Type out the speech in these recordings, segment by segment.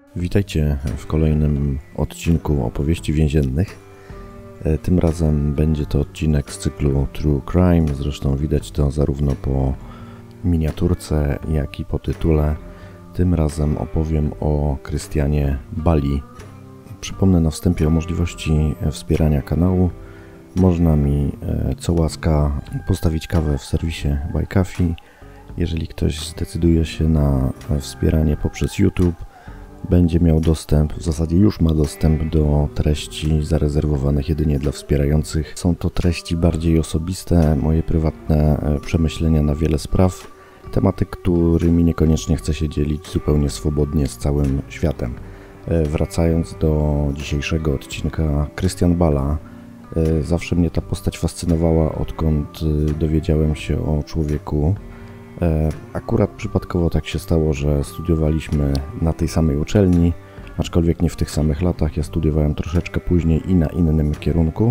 Witajcie w kolejnym odcinku opowieści więziennych. Tym razem będzie to odcinek z cyklu True Crime. Zresztą widać to zarówno po miniaturce, jak i po tytule. Tym razem opowiem o Christianie Bali. Przypomnę na wstępie o możliwości wspierania kanału. Można mi co łaska postawić kawę w serwisie Buy Coffee. Jeżeli ktoś zdecyduje się na wspieranie poprzez YouTube, będzie miał dostęp, w zasadzie już ma dostęp do treści zarezerwowanych jedynie dla wspierających. Są to treści bardziej osobiste, moje prywatne przemyślenia na wiele spraw, tematy, którymi niekoniecznie chcę się dzielić zupełnie swobodnie z całym światem. Wracając do dzisiejszego odcinka, Christian Bala. Zawsze mnie ta postać fascynowała, odkąd dowiedziałem się o człowieku. Akurat przypadkowo tak się stało, że studiowaliśmy na tej samej uczelni, aczkolwiek nie w tych samych latach. Ja studiowałem troszeczkę później i na innym kierunku,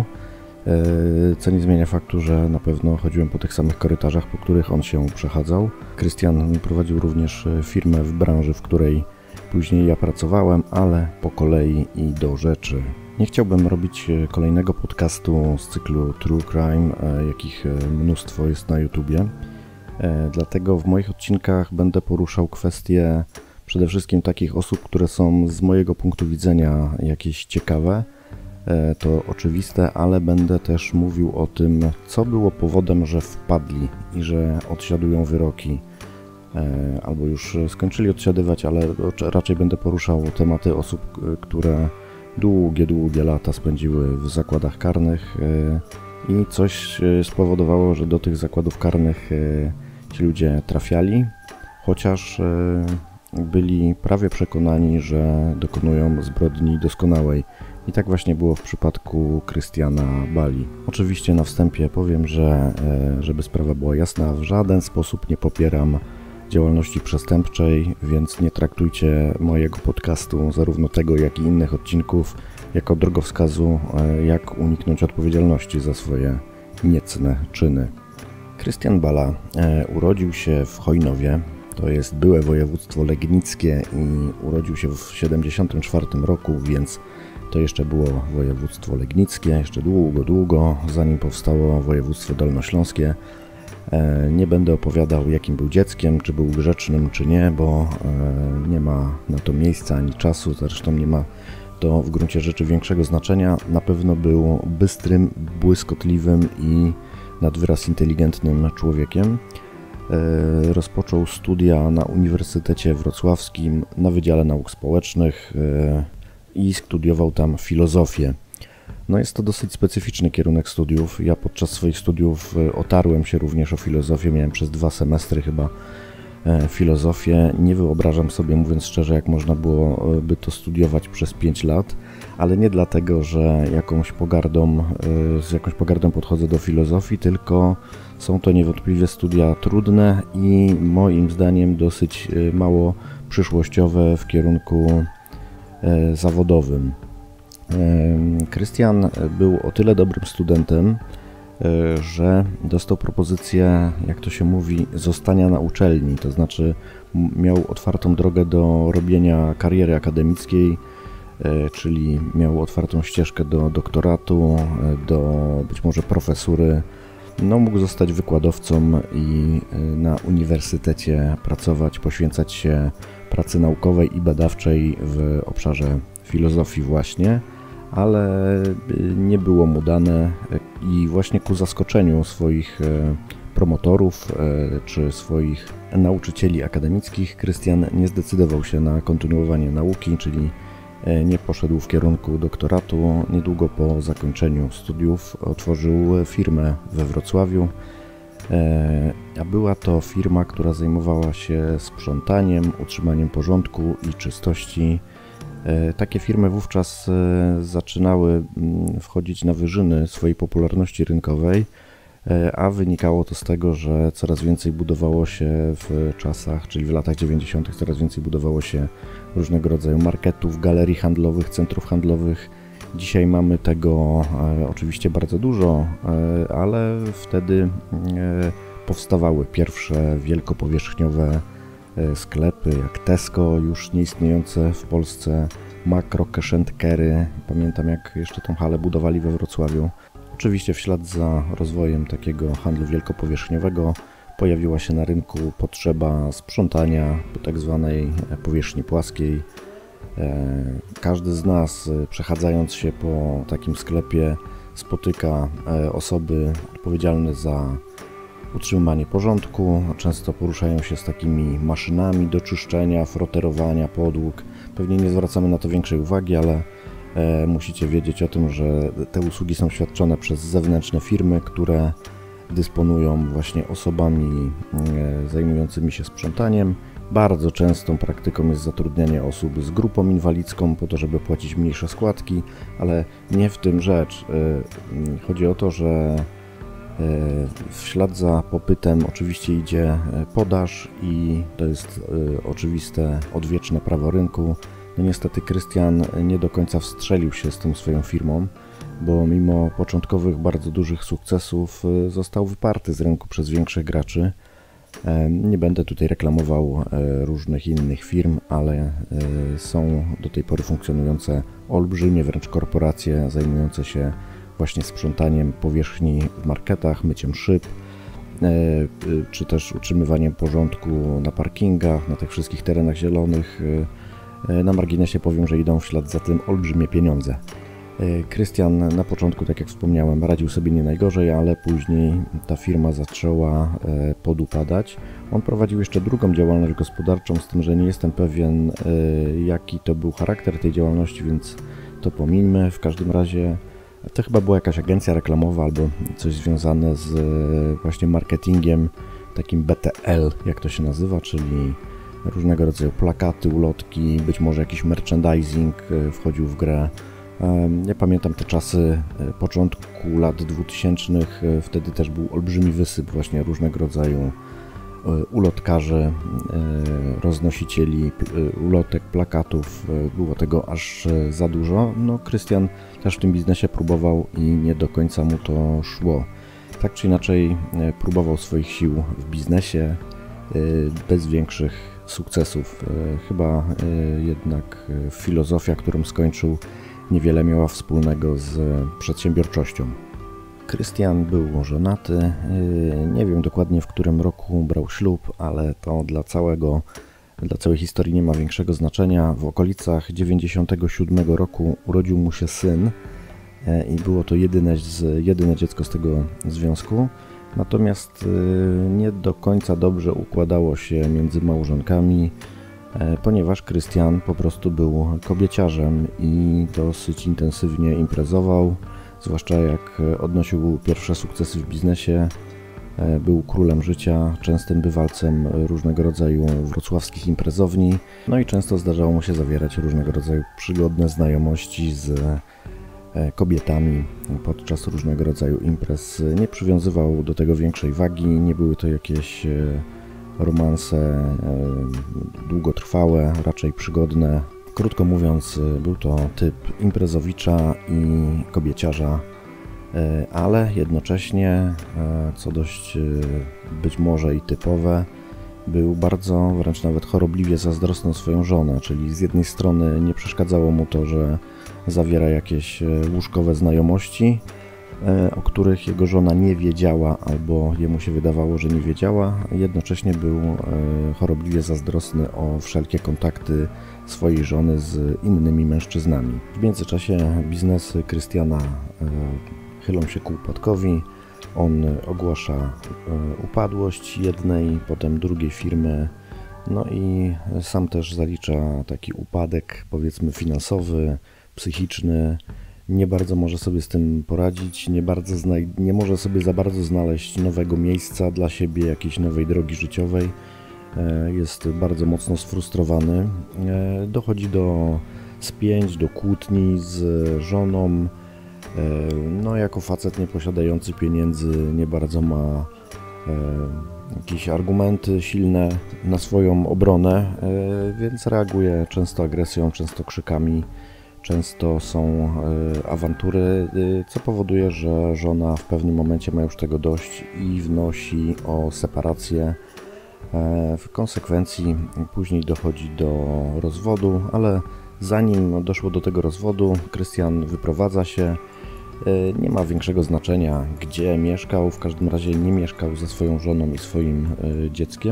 co nie zmienia faktu, że na pewno chodziłem po tych samych korytarzach, po których on się przechadzał. Christian prowadził również firmę w branży, w której później ja pracowałem, ale po kolei i do rzeczy. Nie chciałbym robić kolejnego podcastu z cyklu True Crime, jakich mnóstwo jest na YouTubie. Dlatego w moich odcinkach będę poruszał kwestie przede wszystkim takich osób, które są z mojego punktu widzenia jakieś ciekawe. To oczywiste, ale będę też mówił o tym, co było powodem, że wpadli i że odsiadują wyroki. Albo już skończyli odsiadywać, ale raczej będę poruszał tematy osób, które długie lata spędziły w zakładach karnych i coś spowodowało, że do tych zakładów karnych ci ludzie trafiali, chociaż byli prawie przekonani, że dokonują zbrodni doskonałej. I tak właśnie było w przypadku Christiana Bali. Oczywiście na wstępie powiem, że żeby sprawa była jasna, w żaden sposób nie popieram działalności przestępczej, więc nie traktujcie mojego podcastu, zarówno tego, jak i innych odcinków, jako drogowskazu, jak uniknąć odpowiedzialności za swoje niecne czyny. Christian Bala urodził się w Chojnowie, to jest byłe województwo legnickie i urodził się w 1974 roku, więc to jeszcze było województwo legnickie, jeszcze długo, zanim powstało województwo dolnośląskie. Nie będę opowiadał, jakim był dzieckiem, czy był grzecznym, czy nie, bo nie ma na to miejsca ani czasu, zresztą nie ma to w gruncie rzeczy większego znaczenia. Na pewno był bystrym, błyskotliwym i nad wyraz inteligentnym człowiekiem. Rozpoczął studia na Uniwersytecie Wrocławskim na Wydziale Nauk Społecznych i studiował tam filozofię. No jest to dosyć specyficzny kierunek studiów. Ja podczas swoich studiów otarłem się również o filozofię, miałem przez 2 semestry chyba filozofię. Nie wyobrażam sobie, mówiąc szczerze, jak można byłoby to studiować przez 5 lat, ale nie dlatego, że z jakąś pogardą podchodzę do filozofii, tylko są to niewątpliwie studia trudne i moim zdaniem dosyć mało przyszłościowe w kierunku zawodowym. Christian był o tyle dobrym studentem, że dostał propozycję, jak to się mówi, zostania na uczelni, to znaczy miał otwartą drogę do robienia kariery akademickiej, czyli miał otwartą ścieżkę do doktoratu, do być może profesury. No, mógł zostać wykładowcą i na uniwersytecie pracować, poświęcać się pracy naukowej i badawczej w obszarze filozofii właśnie, ale nie było mu dane i właśnie ku zaskoczeniu swoich promotorów czy swoich nauczycieli akademickich Christian nie zdecydował się na kontynuowanie nauki, czyli nie poszedł w kierunku doktoratu. Niedługo po zakończeniu studiów otworzył firmę we Wrocławiu, a była to firma, która zajmowała się sprzątaniem, utrzymaniem porządku i czystości. Takie firmy wówczas zaczynały wchodzić na wyżyny swojej popularności rynkowej, a wynikało to z tego, że coraz więcej budowało się w czasach, czyli w latach 90. coraz więcej budowało się różnego rodzaju marketów, galerii handlowych, centrów handlowych. Dzisiaj mamy tego oczywiście bardzo dużo, ale wtedy powstawały pierwsze wielkopowierzchniowe sklepy jak Tesco, już nieistniejące w Polsce, Makro, Cash & Carry. Pamiętam, jak jeszcze tą halę budowali we Wrocławiu. Oczywiście w ślad za rozwojem takiego handlu wielkopowierzchniowego pojawiła się na rynku potrzeba sprzątania po tak zwanej powierzchni płaskiej. Każdy z nas, przechadzając się po takim sklepie, spotyka osoby odpowiedzialne za utrzymywanie porządku. Często poruszają się z takimi maszynami do czyszczenia, froterowania podłóg. Pewnie nie zwracamy na to większej uwagi, ale musicie wiedzieć o tym, że te usługi są świadczone przez zewnętrzne firmy, które dysponują właśnie osobami zajmującymi się sprzątaniem. Bardzo częstą praktyką jest zatrudnianie osób z grupą inwalidzką po to, żeby płacić mniejsze składki, ale nie w tym rzecz. Chodzi o to, że w ślad za popytem oczywiście idzie podaż i to jest oczywiste, odwieczne prawo rynku. No niestety Krystian nie do końca wstrzelił się z tą swoją firmą, bo mimo początkowych bardzo dużych sukcesów został wyparty z rynku przez większych graczy. Nie będę tutaj reklamował różnych innych firm, ale są do tej pory funkcjonujące olbrzymie wręcz korporacje zajmujące się właśnie sprzątaniem powierzchni w marketach, myciem szyb, czy też utrzymywaniem porządku na parkingach, na tych wszystkich terenach zielonych. Na marginesie powiem, że idą w ślad za tym olbrzymie pieniądze. Krystian na początku, tak jak wspomniałem, radził sobie nie najgorzej, ale później ta firma zaczęła podupadać. On prowadził jeszcze drugą działalność gospodarczą, z tym, że nie jestem pewien, jaki to był charakter tej działalności, więc to pomińmy. W każdym razie to chyba była jakaś agencja reklamowa albo coś związane z właśnie marketingiem, takim BTL, jak to się nazywa, czyli różnego rodzaju plakaty, ulotki, być może jakiś merchandising wchodził w grę. Ja pamiętam te czasy początku lat 2000, wtedy też był olbrzymi wysyp właśnie różnego rodzaju ulotkarzy, roznosicieli ulotek, plakatów, było tego aż za dużo. No, Krystian też w tym biznesie próbował i nie do końca mu to szło. Tak czy inaczej próbował swoich sił w biznesie bez większych sukcesów. Chyba jednak filozofia, którą skończył, niewiele miała wspólnego z przedsiębiorczością. Krystian był żonaty, nie wiem dokładnie w którym roku brał ślub, ale to dla całej historii nie ma większego znaczenia. W okolicach 97 roku urodził mu się syn i było to jedyne dziecko z tego związku. Natomiast nie do końca dobrze układało się między małżonkami, ponieważ Krystian po prostu był kobieciarzem i dosyć intensywnie imprezował, zwłaszcza jak odnosił pierwsze sukcesy w biznesie. Był królem życia, częstym bywalcem różnego rodzaju wrocławskich imprezowni, no i często zdarzało mu się zawierać różnego rodzaju przygodne znajomości z kobietami podczas różnego rodzaju imprez. Nie przywiązywał do tego większej wagi, nie były to jakieś romanse długotrwałe, raczej przygodne. Krótko mówiąc, był to typ imprezowicza i kobieciarza, ale jednocześnie, co dość być może i typowe, był bardzo, wręcz nawet chorobliwie zazdrosny o swoją żonę, czyli z jednej strony nie przeszkadzało mu to, że zawiera jakieś łóżkowe znajomości, o których jego żona nie wiedziała albo jemu się wydawało, że nie wiedziała. Jednocześnie był chorobliwie zazdrosny o wszelkie kontakty swojej żony z innymi mężczyznami. W międzyczasie biznesy Krystiana chylą się ku upadkowi. On ogłasza upadłość jednej, potem drugiej firmy, no i sam też zalicza taki upadek, powiedzmy finansowy, psychiczny. Nie bardzo może sobie z tym poradzić, nie może sobie za bardzo znaleźć nowego miejsca dla siebie, jakiejś nowej drogi życiowej. Jest bardzo mocno sfrustrowany. Dochodzi do spięć, do kłótni z żoną. No, jako facet nieposiadający pieniędzy nie bardzo ma jakieś argumenty silne na swoją obronę, więc reaguje często agresją, często krzykami. Często są awantury, co powoduje, że żona w pewnym momencie ma już tego dość i wnosi o separację. W konsekwencji później dochodzi do rozwodu, ale zanim doszło do tego rozwodu, Krystian wyprowadza się. Nie ma większego znaczenia, gdzie mieszkał, w każdym razie nie mieszkał ze swoją żoną i swoim dzieckiem.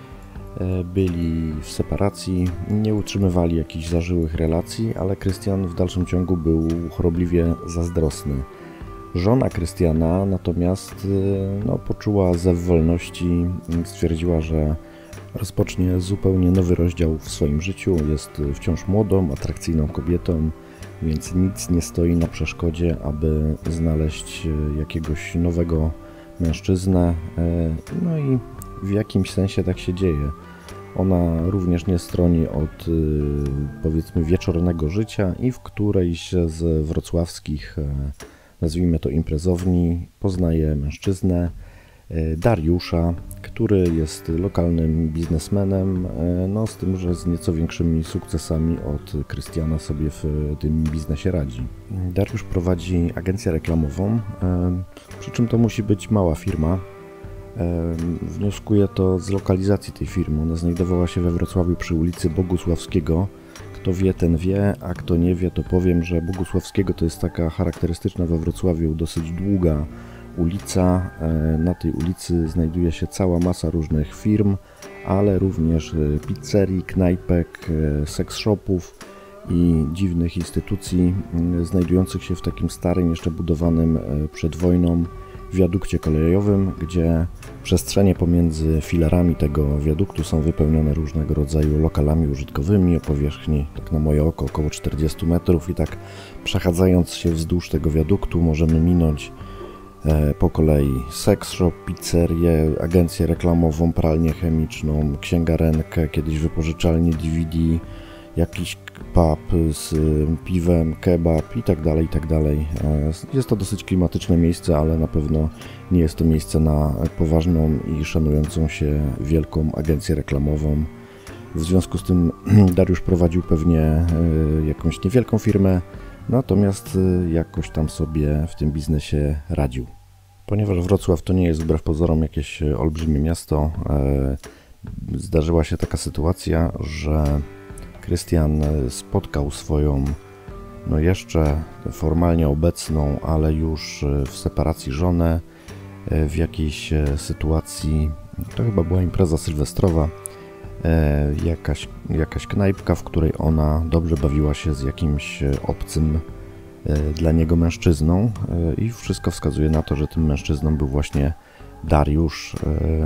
Byli w separacji, nie utrzymywali jakichś zażyłych relacji, ale Krystian w dalszym ciągu był chorobliwie zazdrosny. Żona Krystiana natomiast poczuła zew wolności, stwierdziła, że rozpocznie zupełnie nowy rozdział w swoim życiu. Jest wciąż młodą, atrakcyjną kobietą, więc nic nie stoi na przeszkodzie, aby znaleźć jakiegoś nowego mężczyznę. No i w jakimś sensie tak się dzieje. Ona również nie stroni od, powiedzmy, wieczornego życia i w którejś z wrocławskich, nazwijmy to, imprezowni poznaje mężczyznę, Dariusza, który jest lokalnym biznesmenem, z tym, że z nieco większymi sukcesami od Krystiana sobie w tym biznesie radzi. Dariusz prowadzi agencję reklamową, przy czym to musi być mała firma. Wnioskuję to z lokalizacji tej firmy. Ona znajdowała się we Wrocławiu przy ulicy Bogusławskiego. Kto wie, ten wie, a kto nie wie, to powiem, że Bogusławskiego to jest taka charakterystyczna we Wrocławiu dosyć długa ulica. Na tej ulicy znajduje się cała masa różnych firm, ale również pizzerii, knajpek, seks shopów i dziwnych instytucji znajdujących się w takim starym, jeszcze budowanym przed wojną wiadukcie kolejowym, gdzie przestrzenie pomiędzy filarami tego wiaduktu są wypełnione różnego rodzaju lokalami użytkowymi o powierzchni, tak na moje oko, około 40 metrów i tak przechadzając się wzdłuż tego wiaduktu możemy minąć po kolei seks shop, pizzerię, agencję reklamową, pralnię chemiczną, księgarenkę, kiedyś wypożyczalnię DVD, jakiś pub z piwem, kebab i tak dalej, i tak dalej. Jest to dosyć klimatyczne miejsce, ale na pewno nie jest to miejsce na poważną i szanującą się wielką agencję reklamową. W związku z tym Dariusz prowadził pewnie jakąś niewielką firmę, natomiast jakoś tam sobie w tym biznesie radził. Ponieważ Wrocław to nie jest wbrew pozorom jakieś olbrzymie miasto, zdarzyła się taka sytuacja, że Krystian spotkał swoją, jeszcze formalnie obecną, ale już w separacji żonę w jakiejś sytuacji, to chyba była impreza sylwestrowa, jakaś knajpka, w której ona dobrze bawiła się z jakimś obcym dla niego mężczyzną i wszystko wskazuje na to, że tym mężczyzną był właśnie Dariusz.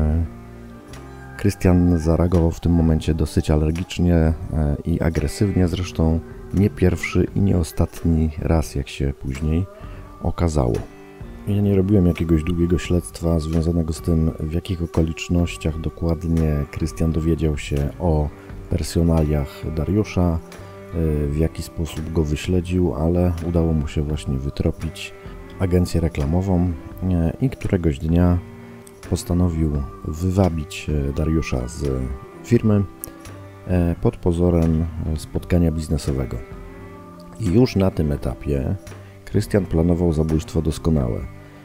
Krystian zareagował w tym momencie dosyć alergicznie i agresywnie, zresztą nie pierwszy i nie ostatni raz, jak się później okazało. Ja nie robiłem jakiegoś długiego śledztwa związanego z tym, w jakich okolicznościach dokładnie Krystian dowiedział się o personaliach Dariusza, w jaki sposób go wyśledził, ale udało mu się właśnie wytropić agencję reklamową i któregoś dnia postanowił wywabić Dariusza z firmy pod pozorem spotkania biznesowego. I już na tym etapie Krystian planował zabójstwo doskonałe.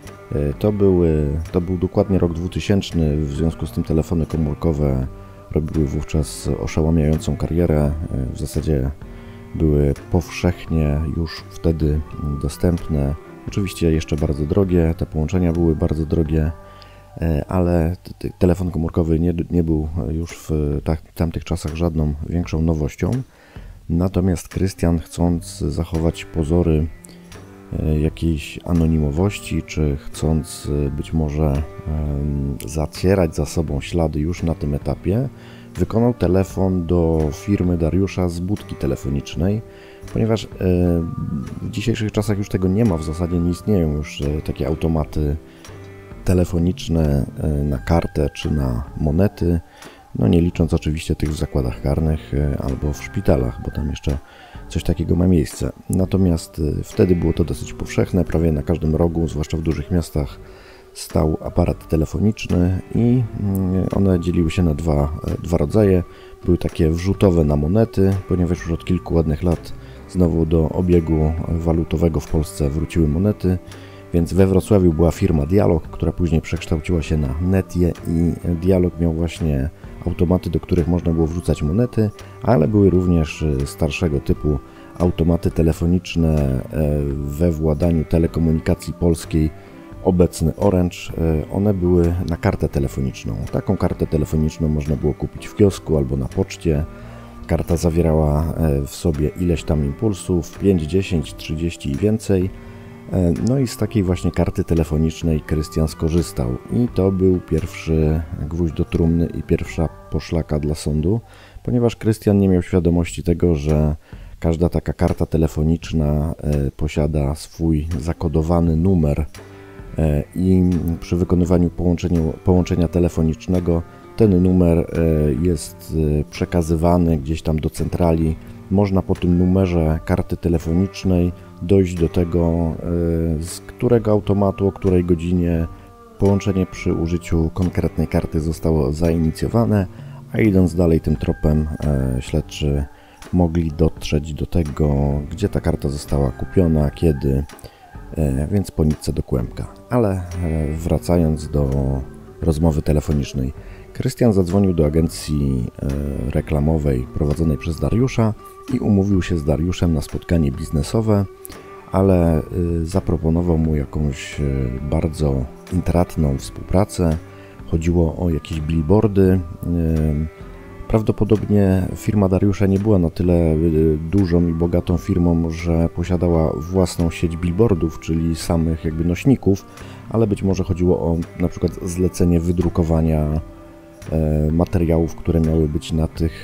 To był dokładnie rok 2000, w związku z tym telefony komórkowe robiły wówczas oszałamiającą karierę. W zasadzie były powszechnie już wtedy dostępne. Oczywiście jeszcze bardzo drogie, te połączenia były bardzo drogie, ale telefon komórkowy nie był już w tamtych czasach żadną większą nowością. Natomiast Krystian, chcąc zachować pozory jakiejś anonimowości, czy chcąc być może zacierać za sobą ślady już na tym etapie, wykonał telefon do firmy Dariusza z budki telefonicznej, ponieważ w dzisiejszych czasach już tego nie ma, w zasadzie nie istnieją już takie automaty telefoniczne na kartę czy na monety, nie licząc oczywiście tych w zakładach karnych albo w szpitalach, bo tam jeszcze coś takiego ma miejsce. Natomiast wtedy było to dosyć powszechne, prawie na każdym rogu, zwłaszcza w dużych miastach, stał aparat telefoniczny i one dzieliły się na dwa rodzaje. Były takie wrzutowe na monety, ponieważ już od kilku ładnych lat znowu do obiegu walutowego w Polsce wróciły monety, więc we Wrocławiu była firma Dialog, która później przekształciła się na Netie i Dialog miał właśnie automaty, do których można było wrzucać monety, ale były również starszego typu automaty telefoniczne we władaniu Telekomunikacji Polskiej, obecny Orange. One były na kartę telefoniczną. Taką kartę telefoniczną można było kupić w kiosku albo na poczcie. Karta zawierała w sobie ileś tam impulsów, 5, 10, 30 i więcej. No i z takiej właśnie karty telefonicznej Krystian skorzystał i to był pierwszy gwóźdź do trumny i pierwsza poszlaka dla sądu, ponieważ Krystian nie miał świadomości tego, że każda taka karta telefoniczna posiada swój zakodowany numer i przy wykonywaniu połączenia telefonicznego ten numer jest przekazywany gdzieś tam do centrali. Można po tym numerze karty telefonicznej dojść do tego, z którego automatu, o której godzinie połączenie przy użyciu konkretnej karty zostało zainicjowane, a idąc dalej tym tropem śledczy mogli dotrzeć do tego, gdzie ta karta została kupiona, kiedy, więc po nitce do kłębka. Ale wracając do rozmowy telefonicznej, Krystian zadzwonił do agencji reklamowej prowadzonej przez Dariusza i umówił się z Dariuszem na spotkanie biznesowe, ale zaproponował mu jakąś bardzo intratną współpracę. Chodziło o jakieś billboardy. Prawdopodobnie firma Dariusza nie była na tyle dużą i bogatą firmą, że posiadała własną sieć billboardów, czyli samych jakby nośników, ale być może chodziło o na przykład zlecenie wydrukowania materiałów, które miały być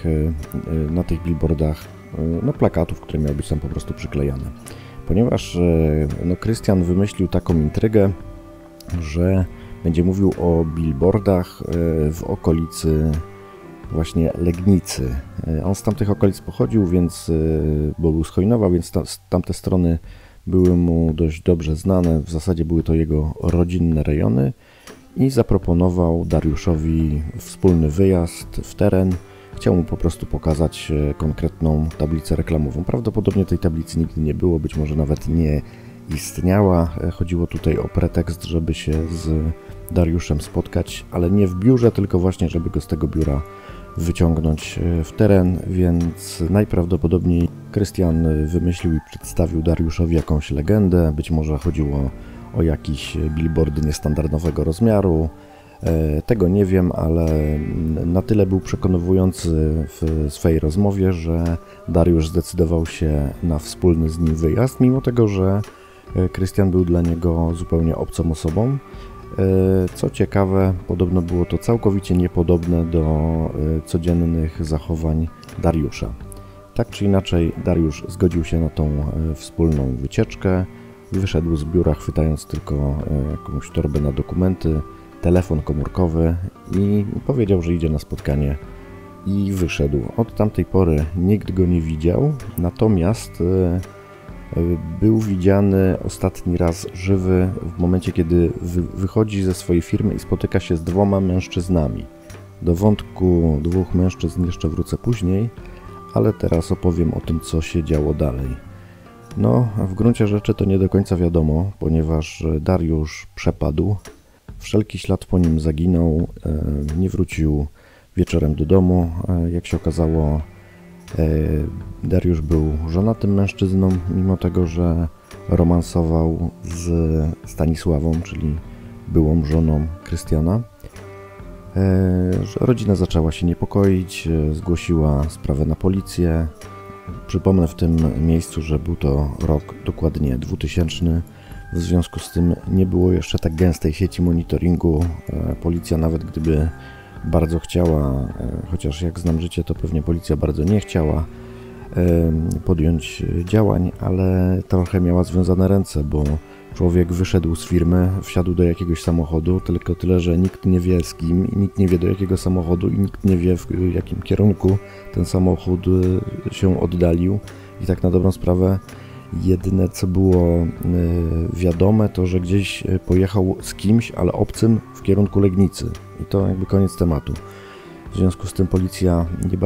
na tych billboardach, no plakatów, które miały być tam po prostu przyklejane. Ponieważ no, Krystian wymyślił taką intrygę, że będzie mówił o billboardach w okolicy właśnie Legnicy. On z tamtych okolic pochodził, więc, bo był z Chojnowa, więc tamte strony były mu dość dobrze znane. W zasadzie były to jego rodzinne rejony i zaproponował Dariuszowi wspólny wyjazd w teren. Chciał mu po prostu pokazać konkretną tablicę reklamową. Prawdopodobnie tej tablicy nigdy nie było, być może nawet nie istniała. Chodziło tutaj o pretekst, żeby się z Dariuszem spotkać, ale nie w biurze, tylko właśnie, żeby go z tego biura wyciągnąć w teren, więc najprawdopodobniej Krystian wymyślił i przedstawił Dariuszowi jakąś legendę. Być może chodziło o jakiś billboard niestandardowego rozmiaru. Tego nie wiem, ale na tyle był przekonujący w swojej rozmowie, że Dariusz zdecydował się na wspólny z nim wyjazd, mimo tego, że Krystian był dla niego zupełnie obcą osobą. Co ciekawe, podobno było to całkowicie niepodobne do codziennych zachowań Dariusza. Tak czy inaczej, Dariusz zgodził się na tą wspólną wycieczkę. Wyszedł z biura, chwytając tylko jakąś torbę na dokumenty, telefon komórkowy i powiedział, że idzie na spotkanie i wyszedł. Od tamtej pory nikt go nie widział, natomiast był widziany ostatni raz żywy w momencie, kiedy wychodzi ze swojej firmy i spotyka się z dwoma mężczyznami. Do wątku dwóch mężczyzn jeszcze wrócę później, ale teraz opowiem o tym, co się działo dalej. No, w gruncie rzeczy to nie do końca wiadomo, ponieważ Dariusz przepadł, wszelki ślad po nim zaginął, nie wrócił wieczorem do domu. Jak się okazało, Dariusz był żonatym mężczyzną, mimo tego, że romansował z Stanisławą, czyli byłą żoną Krystiana. Rodzina zaczęła się niepokoić, zgłosiła sprawę na policję. Przypomnę w tym miejscu, że był to rok dokładnie 2000. W związku z tym nie było jeszcze tak gęstej sieci monitoringu. Policja, nawet gdyby bardzo chciała, chociaż jak znam życie, to pewnie policja bardzo nie chciała podjąć działań, ale trochę miała związane ręce, bo człowiek wyszedł z firmy, wsiadł do jakiegoś samochodu, tylko tyle, że nikt nie wie z kim, i nikt nie wie do jakiego samochodu i nikt nie wie, w jakim kierunku ten samochód się oddalił. I tak na dobrą sprawę jedyne, co było wiadome, to że gdzieś pojechał z kimś, ale obcym, w kierunku Legnicy. I to jakby koniec tematu. W związku z tym policja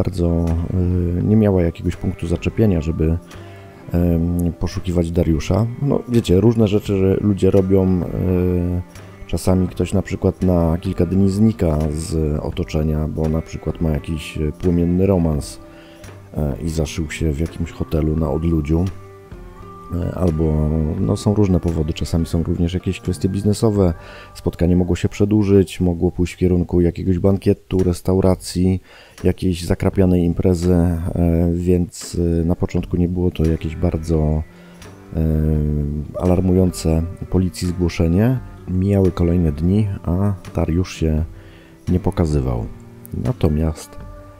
nie miała jakiegoś punktu zaczepienia, żeby poszukiwać Dariusza. No wiecie, różne rzeczy ludzie robią, Czasami ktoś na przykład na kilka dni znika z otoczenia, bo na przykład ma jakiś płomienny romans i zaszył się w jakimś hotelu na odludziu. Albo są różne powody, czasami są również jakieś kwestie biznesowe, spotkanie mogło się przedłużyć, mogło pójść w kierunku jakiegoś bankietu, restauracji, jakiejś zakrapianej imprezy, więc na początku nie było to jakieś bardzo alarmujące policji zgłoszenie. Mijały kolejne dni, a Dariusz się nie pokazywał. Natomiast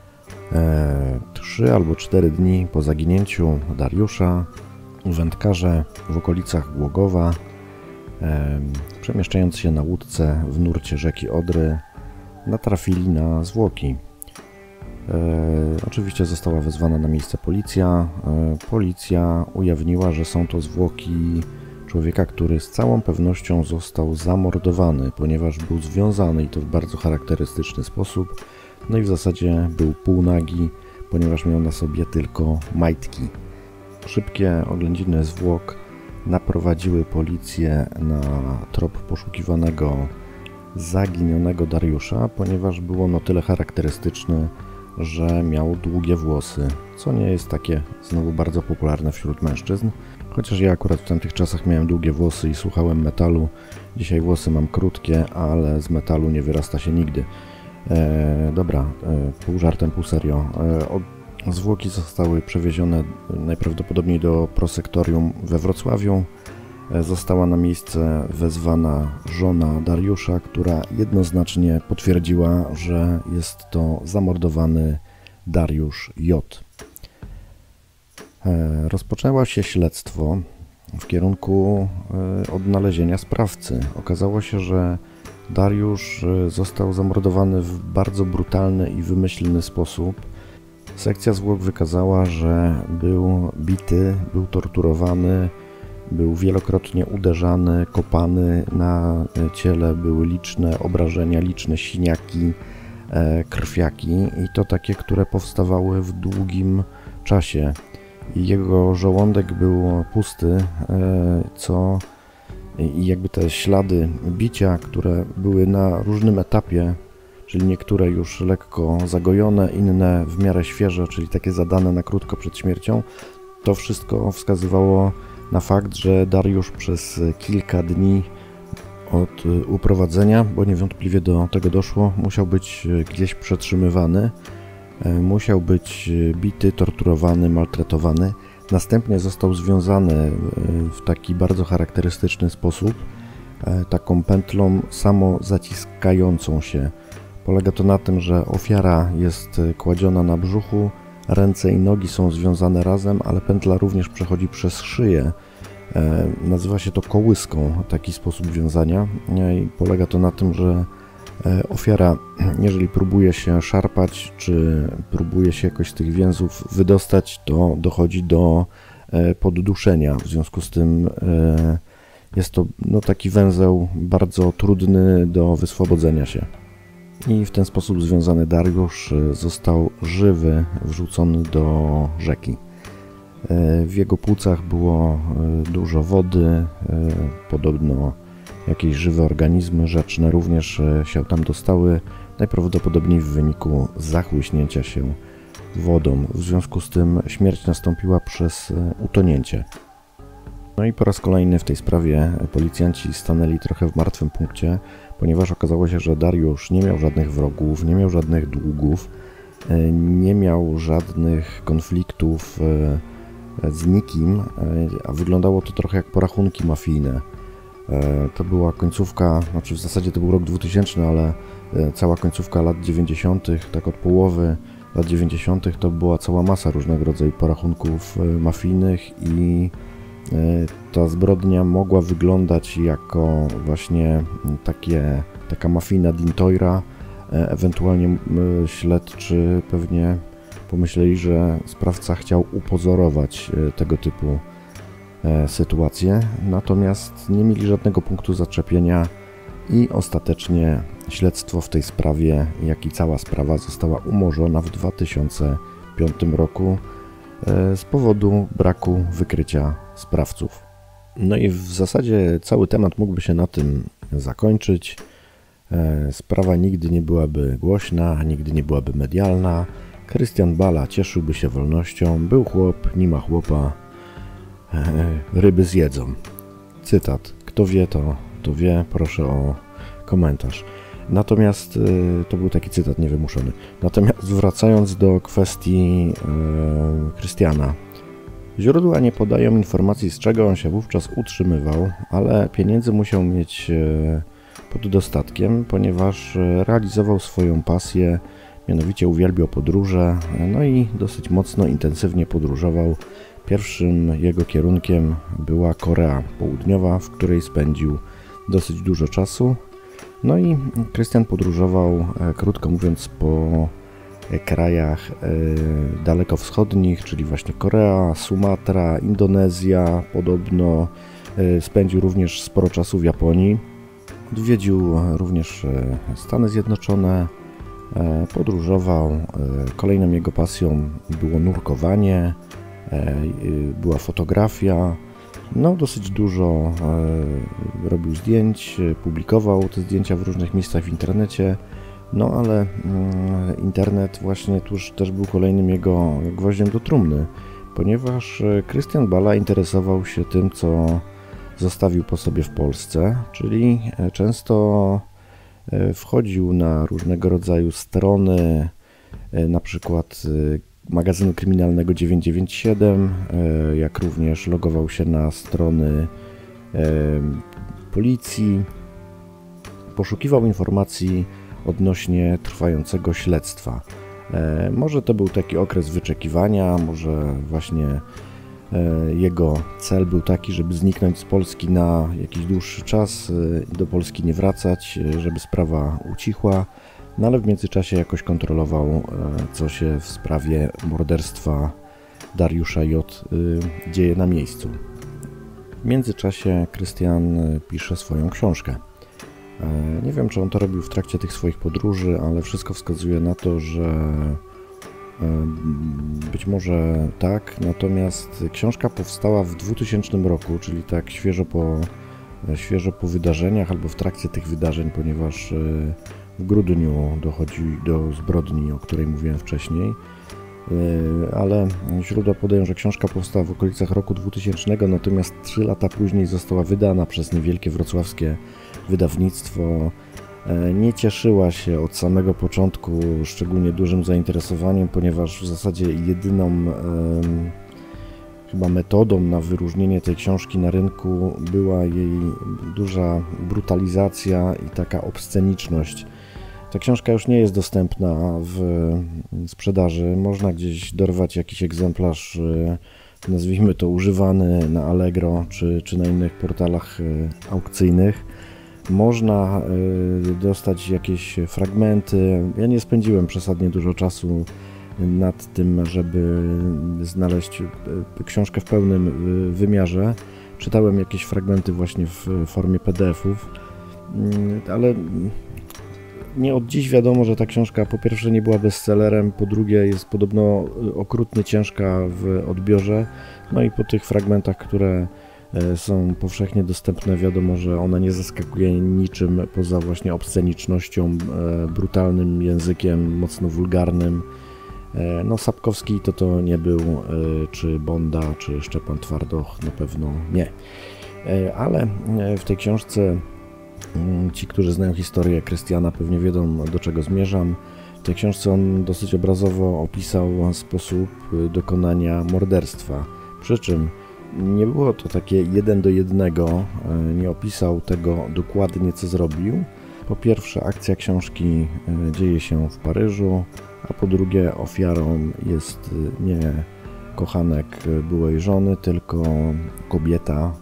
3 albo 4 dni po zaginięciu Dariusza wędkarze w okolicach Głogowa, przemieszczając się na łódce w nurcie rzeki Odry, natrafili na zwłoki. Oczywiście została wezwana na miejsce policja. Policja ujawniła, że są to zwłoki człowieka, który z całą pewnością został zamordowany, ponieważ był związany i to w bardzo charakterystyczny sposób. No i w zasadzie był półnagi, ponieważ miał na sobie tylko majtki. Szybkie oględziny zwłok naprowadziły policję na trop poszukiwanego zaginionego Dariusza, ponieważ było no tyle charakterystyczne, że miał długie włosy, co nie jest takie znowu bardzo popularne wśród mężczyzn. Chociaż ja akurat w tamtych czasach miałem długie włosy i słuchałem metalu. Dzisiaj włosy mam krótkie, ale z metalu nie wyrasta się nigdy. Dobra, pół żartem, pół serio. Zwłoki zostały przewiezione najprawdopodobniej do prosektorium we Wrocławiu. Została na miejsce wezwana żona Dariusza, która jednoznacznie potwierdziła, że jest to zamordowany Dariusz J. Rozpoczęło się śledztwo w kierunku odnalezienia sprawcy. Okazało się, że Dariusz został zamordowany w bardzo brutalny i wymyślny sposób. Sekcja zwłok wykazała, że był bity, był torturowany, był wielokrotnie uderzany, kopany. Na ciele były liczne obrażenia, liczne siniaki, krwiaki i to takie, które powstawały w długim czasie. Jego żołądek był pusty, i jakby te ślady bicia, które były na różnym etapie, czyli niektóre już lekko zagojone, inne w miarę świeże, czyli takie zadane na krótko przed śmiercią, to wszystko wskazywało na fakt, że Dariusz przez kilka dni od uprowadzenia, bo niewątpliwie do tego doszło, musiał być gdzieś przetrzymywany, musiał być bity, torturowany, maltretowany. Następnie został związany w taki bardzo charakterystyczny sposób, taką pętlą samozaciskającą się. Polega to na tym, że ofiara jest kładziona na brzuchu, ręce i nogi są związane razem, ale pętla również przechodzi przez szyję. Nazywa się to kołyską, taki sposób wiązania i polega to na tym, że ofiara, jeżeli próbuje się szarpać, czy próbuje się jakoś z tych więzów wydostać, to dochodzi do podduszenia. W związku z tym jest to taki węzeł bardzo trudny do wyswobodzenia się. I w ten sposób związany Dariusz został żywy wrzucony do rzeki. W jego płucach było dużo wody, podobno jakieś żywe organizmy rzeczne również się tam dostały, najprawdopodobniej w wyniku zachłyśnięcia się wodą. W związku z tym śmierć nastąpiła przez utonięcie. No i po raz kolejny w tej sprawie policjanci stanęli trochę w martwym punkcie, ponieważ okazało się, że Dariusz nie miał żadnych wrogów, nie miał żadnych długów, nie miał żadnych konfliktów z nikim, a wyglądało to trochę jak porachunki mafijne. To była końcówka, znaczy w zasadzie to był rok 2000, ale cała końcówka lat 90., tak od połowy lat 90. to była cała masa różnego rodzaju porachunków mafijnych i ta zbrodnia mogła wyglądać jako właśnie taka mafijna dintojra. Ewentualnie śledczy pewnie pomyśleli, że sprawca chciał upozorować tego typu sytuacje, natomiast nie mieli żadnego punktu zaczepienia i ostatecznie śledztwo w tej sprawie, jak i cała sprawa została umorzona w 2005 roku z powodu braku wykrycia sprawców. No i w zasadzie cały temat mógłby się na tym zakończyć. Sprawa nigdy nie byłaby głośna, nigdy nie byłaby medialna. Krystian Bala cieszyłby się wolnością. Był chłop, nie ma chłopa. Ryby zjedzą. Cytat. Kto wie, to wie. Proszę o komentarz. Natomiast to był taki cytat niewymuszony. Natomiast wracając do kwestii Krystiana. Źródła nie podają informacji, z czego on się wówczas utrzymywał, ale pieniędzy musiał mieć pod dostatkiem, ponieważ realizował swoją pasję, mianowicie uwielbiał podróże, no i dosyć mocno, intensywnie podróżował. Pierwszym jego kierunkiem była Korea Południowa, w której spędził dosyć dużo czasu. No i Krystian podróżował, krótko mówiąc, po krajach dalekowschodnich, czyli właśnie Korea, Sumatra, Indonezja, podobno spędził również sporo czasu w Japonii. Odwiedził również Stany Zjednoczone, podróżował. Kolejną jego pasją było nurkowanie, była fotografia. No, dosyć dużo robił zdjęć, publikował te zdjęcia w różnych miejscach w internecie. No ale internet właśnie też był kolejnym jego gwoździem do trumny, ponieważ Krystian Bala interesował się tym, co zostawił po sobie w Polsce, czyli często wchodził na różnego rodzaju strony, na przykład magazynu kryminalnego 997, jak również logował się na strony policji, poszukiwał informacji odnośnie trwającego śledztwa. Może to był taki okres wyczekiwania, może właśnie jego cel był taki, żeby zniknąć z Polski na jakiś dłuższy czas, do Polski nie wracać, żeby sprawa ucichła, no ale w międzyczasie jakoś kontrolował, co się w sprawie morderstwa Dariusza J. dzieje na miejscu. W międzyczasie Krystian pisze swoją książkę. Nie wiem, czy on to robił w trakcie tych swoich podróży, ale wszystko wskazuje na to, że być może tak, natomiast książka powstała w 2000 roku, czyli tak świeżo po wydarzeniach albo w trakcie tych wydarzeń, ponieważ w grudniu dochodzi do zbrodni, o której mówiłem wcześniej, ale źródła podają, że książka powstała w okolicach roku 2000, natomiast 3 lata później została wydana przez niewielkie wrocławskie wydawnictwo. Nie cieszyła się od samego początku szczególnie dużym zainteresowaniem, ponieważ w zasadzie jedyną chyba metodą na wyróżnienie tej książki na rynku była jej duża brutalizacja i taka obsceniczność. Ta książka już nie jest dostępna w sprzedaży. Można gdzieś dorwać jakiś egzemplarz, nazwijmy to używany, na Allegro czy na innych portalach aukcyjnych. Można dostać jakieś fragmenty. Ja nie spędziłem przesadnie dużo czasu nad tym, żeby znaleźć książkę w pełnym wymiarze. Czytałem jakieś fragmenty właśnie w formie PDF-ów, ale nie od dziś wiadomo, że ta książka po pierwsze nie była bestsellerem, po drugie jest podobno okrutnie ciężka w odbiorze, no i po tych fragmentach, które są powszechnie dostępne, wiadomo, że ona nie zaskakuje niczym poza właśnie obscenicznością, brutalnym językiem, mocno wulgarnym. No Sapkowski to nie był, czy Bonda, czy Szczepan Twardoch, na pewno nie. Ale w tej książce ci, którzy znają historię Krystiana, pewnie wiedzą, do czego zmierzam. W tej książce on dosyć obrazowo opisał sposób dokonania morderstwa, przy czym nie było to takie 1 do 1, nie opisał tego dokładnie, co zrobił. Po pierwsze, akcja książki dzieje się w Paryżu, a po drugie, ofiarą jest nie kochanek byłej żony, tylko kobieta,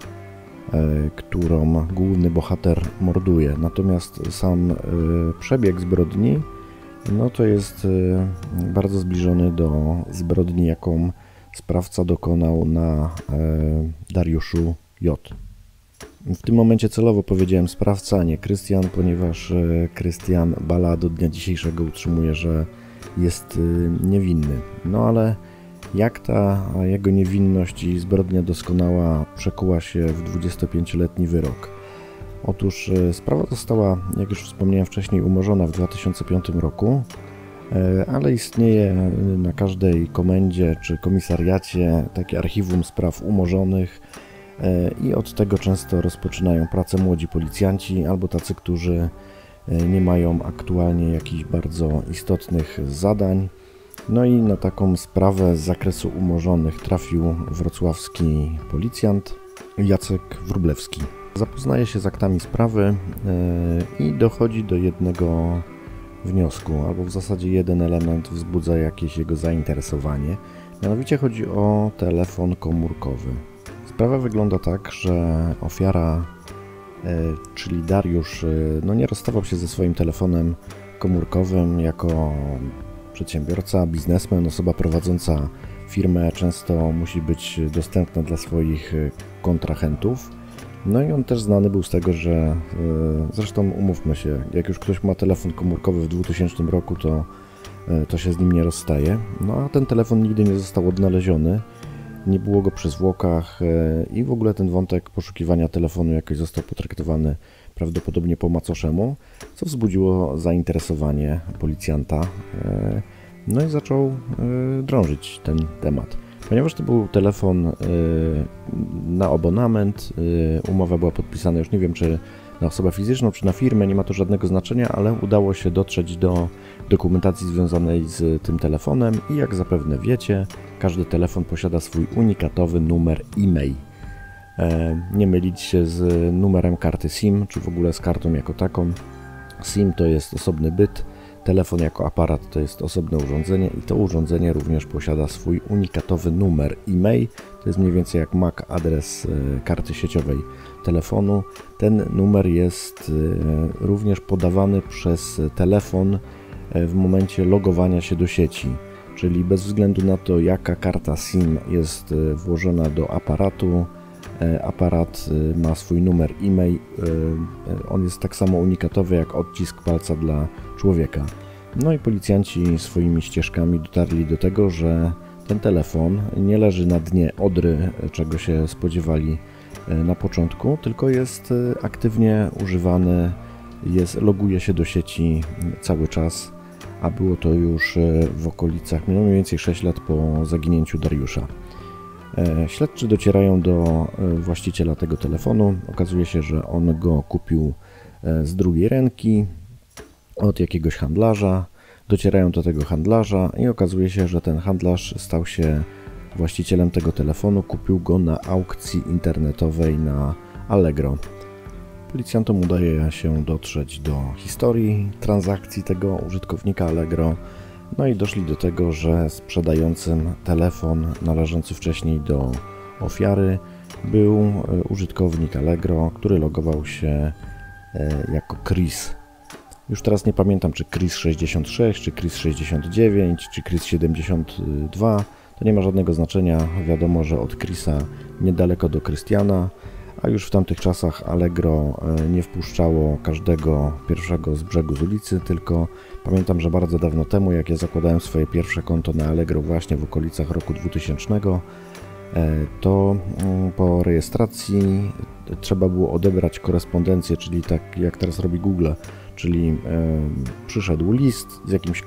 którą główny bohater morduje. Natomiast sam przebieg zbrodni, no to jest bardzo zbliżony do zbrodni, jaką sprawca dokonał na Dariuszu J. W tym momencie celowo powiedziałem sprawca, a nie Krystian, ponieważ Krystian Bala do dnia dzisiejszego utrzymuje, że jest niewinny. No ale jak ta jego niewinność i zbrodnia doskonała przekuła się w 25-letni wyrok? Otóż sprawa została, jak już wspomniałem wcześniej, umorzona w 2005 roku, ale istnieje na każdej komendzie czy komisariacie takie archiwum spraw umorzonych i od tego często rozpoczynają pracę młodzi policjanci albo tacy, którzy nie mają aktualnie jakichś bardzo istotnych zadań. No i na taką sprawę z zakresu umorzonych trafił wrocławski policjant Jacek Wróblewski. Zapoznaje się z aktami sprawy i dochodzi do jednego wniosku, albo w zasadzie jeden element wzbudza jakieś jego zainteresowanie. Mianowicie chodzi o telefon komórkowy. Sprawa wygląda tak, że ofiara, czyli Dariusz, nie rozstawał się ze swoim telefonem komórkowym jako przedsiębiorca, biznesmen, osoba prowadząca firmę często musi być dostępna dla swoich kontrahentów. No i on też znany był z tego, że zresztą umówmy się, jak już ktoś ma telefon komórkowy w 2000 roku, to się z nim nie rozstaje. No a ten telefon nigdy nie został odnaleziony, nie było go przy zwłokach i w ogóle ten wątek poszukiwania telefonu jakoś został potraktowany prawdopodobnie po macoszemu, co wzbudziło zainteresowanie policjanta. No i zaczął drążyć ten temat. Ponieważ to był telefon na abonament, umowa była podpisana, już nie wiem czy na osobę fizyczną, czy na firmę, nie ma to żadnego znaczenia, ale udało się dotrzeć do dokumentacji związanej z tym telefonem i jak zapewne wiecie, każdy telefon posiada swój unikatowy numer e-mail. Nie mylić się z numerem karty SIM, czy w ogóle z kartą jako taką. SIM to jest osobny byt, telefon jako aparat to jest osobne urządzenie i to urządzenie również posiada swój unikatowy numer e-mail. To jest mniej więcej jak MAC adres karty sieciowej telefonu. Ten numer jest również podawany przez telefon w momencie logowania się do sieci. Czyli bez względu na to, jaka karta SIM jest włożona do aparatu, aparat ma swój numer e-mail, on jest tak samo unikatowy jak odcisk palca dla człowieka. No i policjanci swoimi ścieżkami dotarli do tego, że ten telefon nie leży na dnie Odry, czego się spodziewali na początku, tylko jest aktywnie używany, loguje się do sieci cały czas, a było to już w okolicach mniej więcej 6 lat po zaginięciu Dariusza. Śledczy docierają do właściciela tego telefonu. Okazuje się, że on go kupił z drugiej ręki od jakiegoś handlarza. Docierają do tego handlarza i okazuje się, że ten handlarz stał się właścicielem tego telefonu. Kupił go na aukcji internetowej na Allegro. Policjantom udaje się dotrzeć do historii transakcji tego użytkownika Allegro. No i doszli do tego, że sprzedającym telefon należący wcześniej do ofiary był użytkownik Allegro, który logował się jako Chris. Już teraz nie pamiętam, czy Chris 66, czy Chris 69, czy Chris 72. To nie ma żadnego znaczenia. Wiadomo, że od Chrisa niedaleko do Krystiana, a już w tamtych czasach Allegro nie wpuszczało każdego pierwszego z brzegu z ulicy, tylko pamiętam, że bardzo dawno temu, jak ja zakładałem swoje pierwsze konto na Allegro właśnie w okolicach roku 2000, to po rejestracji trzeba było odebrać korespondencję, czyli tak jak teraz robi Google, czyli przyszedł list z jakimś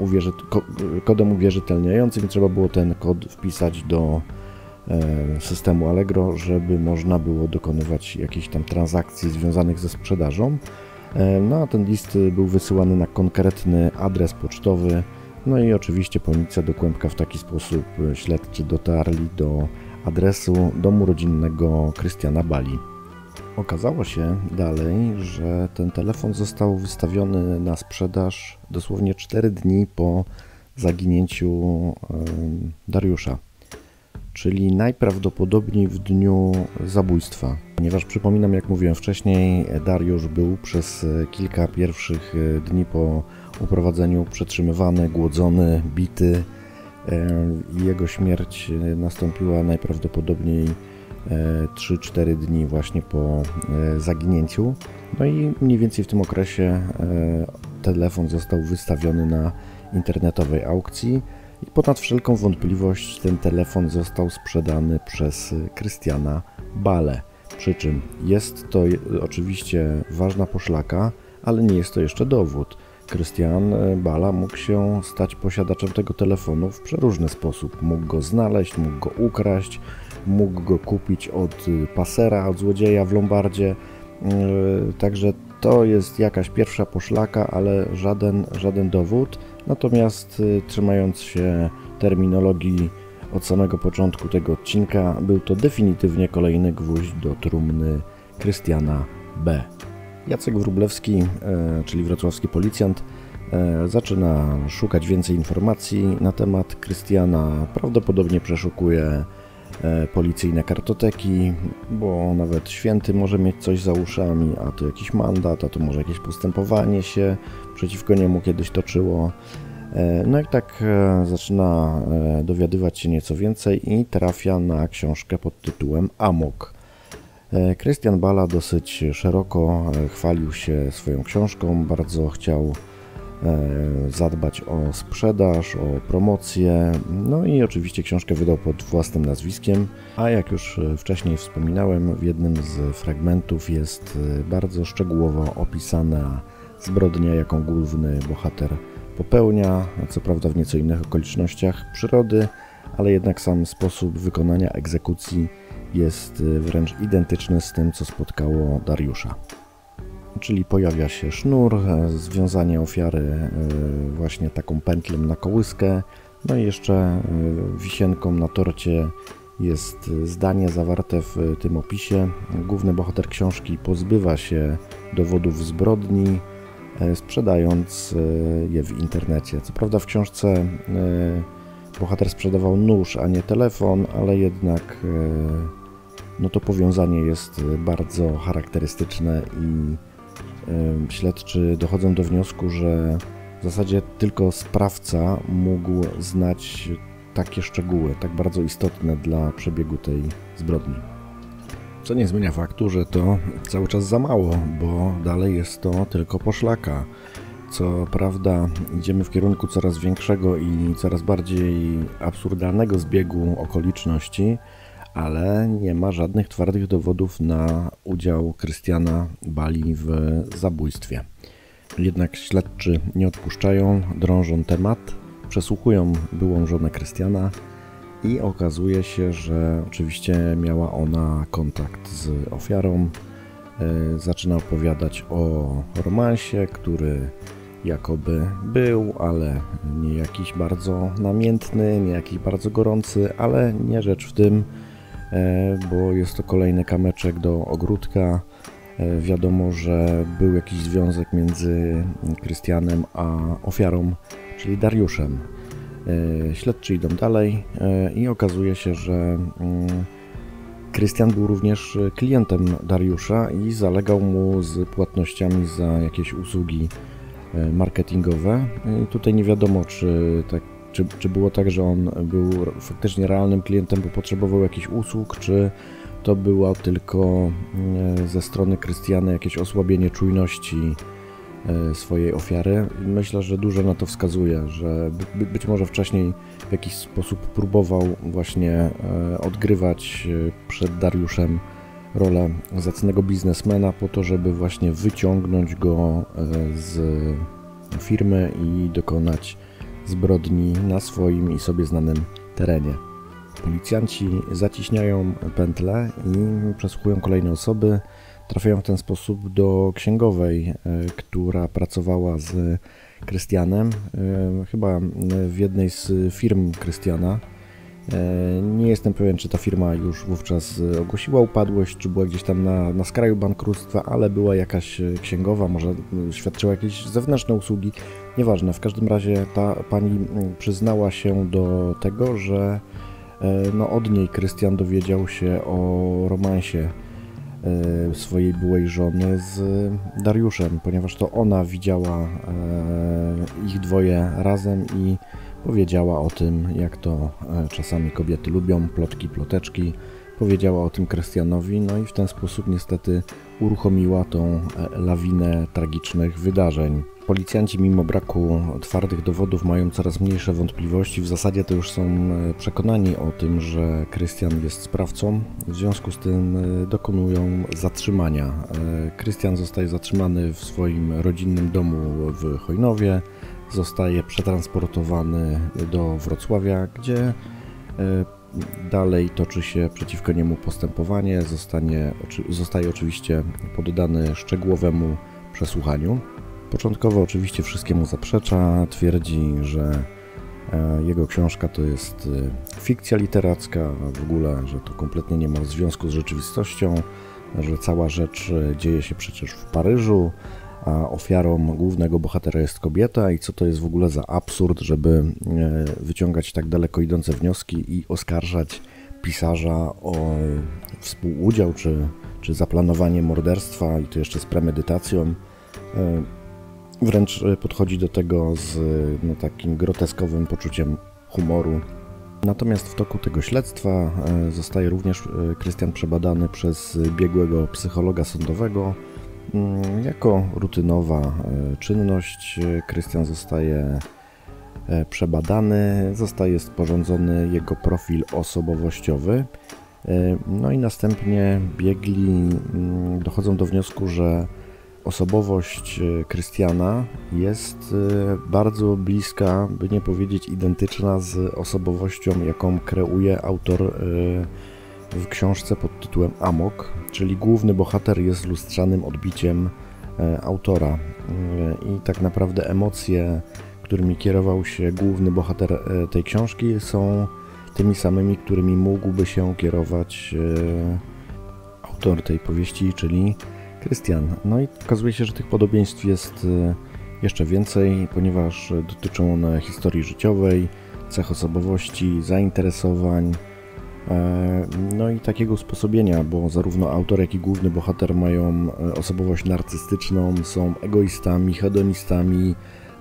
kodem uwierzytelniającym i trzeba było ten kod wpisać do systemu Allegro, żeby można było dokonywać jakichś tam transakcji związanych ze sprzedażą. No a ten list był wysyłany na konkretny adres pocztowy. No i oczywiście policja do kłębka w taki sposób śledczy dotarli do adresu domu rodzinnego Krystiana Bali. Okazało się dalej, że ten telefon został wystawiony na sprzedaż dosłownie 4 dni po zaginięciu Dariusza, czyli najprawdopodobniej w dniu zabójstwa. Ponieważ przypominam, jak mówiłem wcześniej, Dariusz był przez kilka pierwszych dni po uprowadzeniu przetrzymywany, głodzony, bity i jego śmierć nastąpiła najprawdopodobniej 3-4 dni właśnie po zaginięciu. No i mniej więcej w tym okresie telefon został wystawiony na internetowej aukcji i ponad wszelką wątpliwość ten telefon został sprzedany przez Krystiana Balę. Przy czym jest to oczywiście ważna poszlaka, ale nie jest to jeszcze dowód. Krystian Bala mógł się stać posiadaczem tego telefonu w przeróżny sposób. Mógł go znaleźć, mógł go ukraść, mógł go kupić od pasera, od złodzieja w lombardzie. Także to jest jakaś pierwsza poszlaka, ale żaden dowód. Natomiast trzymając się terminologii od samego początku tego odcinka, był to definitywnie kolejny gwóźdź do trumny Krystiana B. Jacek Wróblewski, czyli wrocławski policjant, zaczyna szukać więcej informacji na temat Krystiana. Prawdopodobnie przeszukuje policyjne kartoteki, bo nawet święty może mieć coś za uszami, a to jakiś mandat, a to może jakieś postępowanie się przeciwko niemu kiedyś toczyło. No i tak zaczyna dowiadywać się nieco więcej i trafia na książkę pod tytułem Amok. Krystian Bala dosyć szeroko chwalił się swoją książką, bardzo chciał zadbać o sprzedaż, o promocję, no i oczywiście książkę wydał pod własnym nazwiskiem, a jak już wcześniej wspominałem, w jednym z fragmentów jest bardzo szczegółowo opisana zbrodnia, jaką główny bohater popełnia, co prawda w nieco innych okolicznościach przyrody, ale jednak sam sposób wykonania egzekucji jest wręcz identyczny z tym, co spotkało Dariusza. Czyli pojawia się sznur, związanie ofiary właśnie taką pętlą na kołyskę, no i jeszcze wisienką na torcie jest zdanie zawarte w tym opisie. Główny bohater książki pozbywa się dowodów zbrodni, sprzedając je w internecie. Co prawda w książce bohater sprzedawał nóż, a nie telefon, ale jednak no to powiązanie jest bardzo charakterystyczne i śledczy dochodzą do wniosku, że w zasadzie tylko sprawca mógł znać takie szczegóły, tak bardzo istotne dla przebiegu tej zbrodni. Co nie zmienia faktu, że to cały czas za mało, bo dalej jest to tylko poszlaka. Co prawda idziemy w kierunku coraz większego i coraz bardziej absurdalnego zbiegu okoliczności, ale nie ma żadnych twardych dowodów na udział Krystiana Bali w zabójstwie. Jednak śledczy nie odpuszczają, drążą temat, przesłuchują byłą żonę Krystiana i okazuje się, że oczywiście miała ona kontakt z ofiarą. Zaczyna opowiadać o romansie, który jakoby był, ale nie jakiś bardzo namiętny, nie jakiś bardzo gorący, ale nie rzecz w tym, bo jest to kolejny kamyczek do ogródka. Wiadomo, że był jakiś związek między Krystianem a ofiarą, czyli Dariuszem. Śledczy idą dalej i okazuje się, że Krystian był również klientem Dariusza i zalegał mu z płatnościami za jakieś usługi marketingowe. I tutaj nie wiadomo, czy było tak, że on był faktycznie realnym klientem, bo potrzebował jakichś usług, czy to było tylko ze strony Krystiana jakieś osłabienie czujności swojej ofiary. Myślę, że dużo na to wskazuje, że być może wcześniej w jakiś sposób próbował właśnie odgrywać przed Dariuszem rolę zacnego biznesmena po to, żeby właśnie wyciągnąć go z firmy i dokonać zbrodni na swoim i sobie znanym terenie. Policjanci zaciśniają pętlę i przesłuchują kolejne osoby. Trafiają w ten sposób do księgowej, która pracowała z Krystianem, chyba w jednej z firm Krystiana. Nie jestem pewien, czy ta firma już wówczas ogłosiła upadłość, czy była gdzieś tam na skraju bankructwa, ale była jakaś księgowa, może świadczyła jakieś zewnętrzne usługi. Nieważne, w każdym razie ta pani przyznała się do tego, że od niej Krystian dowiedział się o romansie swojej byłej żony z Dariuszem, ponieważ to ona widziała ich dwoje razem i powiedziała o tym, jak to czasami kobiety lubią, plotki, ploteczki. Powiedziała o tym Krystianowi, no i w ten sposób niestety uruchomiła tą lawinę tragicznych wydarzeń. Policjanci mimo braku twardych dowodów mają coraz mniejsze wątpliwości. W zasadzie to już są przekonani o tym, że Krystian jest sprawcą. W związku z tym dokonują zatrzymania. Krystian zostaje zatrzymany w swoim rodzinnym domu w Chojnowie. Zostaje przetransportowany do Wrocławia, gdzie dalej toczy się przeciwko niemu postępowanie. Zostaje oczywiście poddany szczegółowemu przesłuchaniu. Początkowo oczywiście wszystkiemu zaprzecza, twierdzi, że jego książka to jest fikcja literacka, w ogóle, że to kompletnie nie ma związku z rzeczywistością, że cała rzecz dzieje się przecież w Paryżu, a ofiarą głównego bohatera jest kobieta i co to jest w ogóle za absurd, żeby wyciągać tak daleko idące wnioski i oskarżać pisarza o współudział czy zaplanowanie morderstwa i to jeszcze z premedytacją. Wręcz podchodzi do tego z takim groteskowym poczuciem humoru. Natomiast w toku tego śledztwa zostaje również Krystian przebadany przez biegłego psychologa sądowego. Jako rutynowa czynność Krystian zostaje przebadany, zostaje sporządzony jego profil osobowościowy. No i następnie biegli dochodzą do wniosku, że osobowość Krystiana jest bardzo bliska, by nie powiedzieć identyczna z osobowością, jaką kreuje autor w książce pod tytułem Amok, czyli główny bohater jest lustrzanym odbiciem autora i tak naprawdę emocje, którymi kierował się główny bohater tej książki, są tymi samymi, którymi mógłby się kierować autor tej powieści, czyli Krystian. No i okazuje się, że tych podobieństw jest jeszcze więcej, ponieważ dotyczą one historii życiowej, cech osobowości, zainteresowań, no i takiego usposobienia, bo zarówno autor, jak i główny bohater mają osobowość narcystyczną, są egoistami, hedonistami,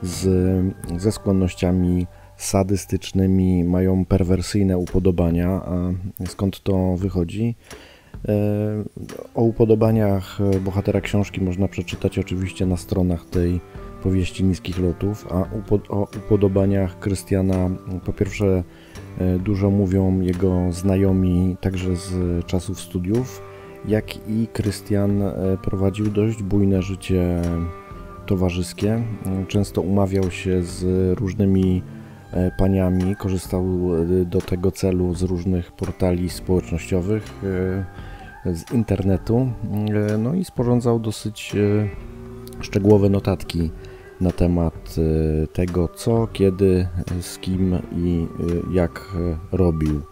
ze skłonnościami sadystycznymi, mają perwersyjne upodobania. A skąd to wychodzi? O upodobaniach bohatera książki można przeczytać oczywiście na stronach tej powieści Niskich Lotów, a o upodobaniach Krystiana po pierwsze dużo mówią jego znajomi także z czasów studiów, jak i Krystian prowadził dość bujne życie towarzyskie. Często umawiał się z różnymi paniami, korzystał do tego celu z różnych portali społecznościowych, z internetu, no i sporządzał dosyć szczegółowe notatki na temat tego, co, kiedy, z kim i jak robił.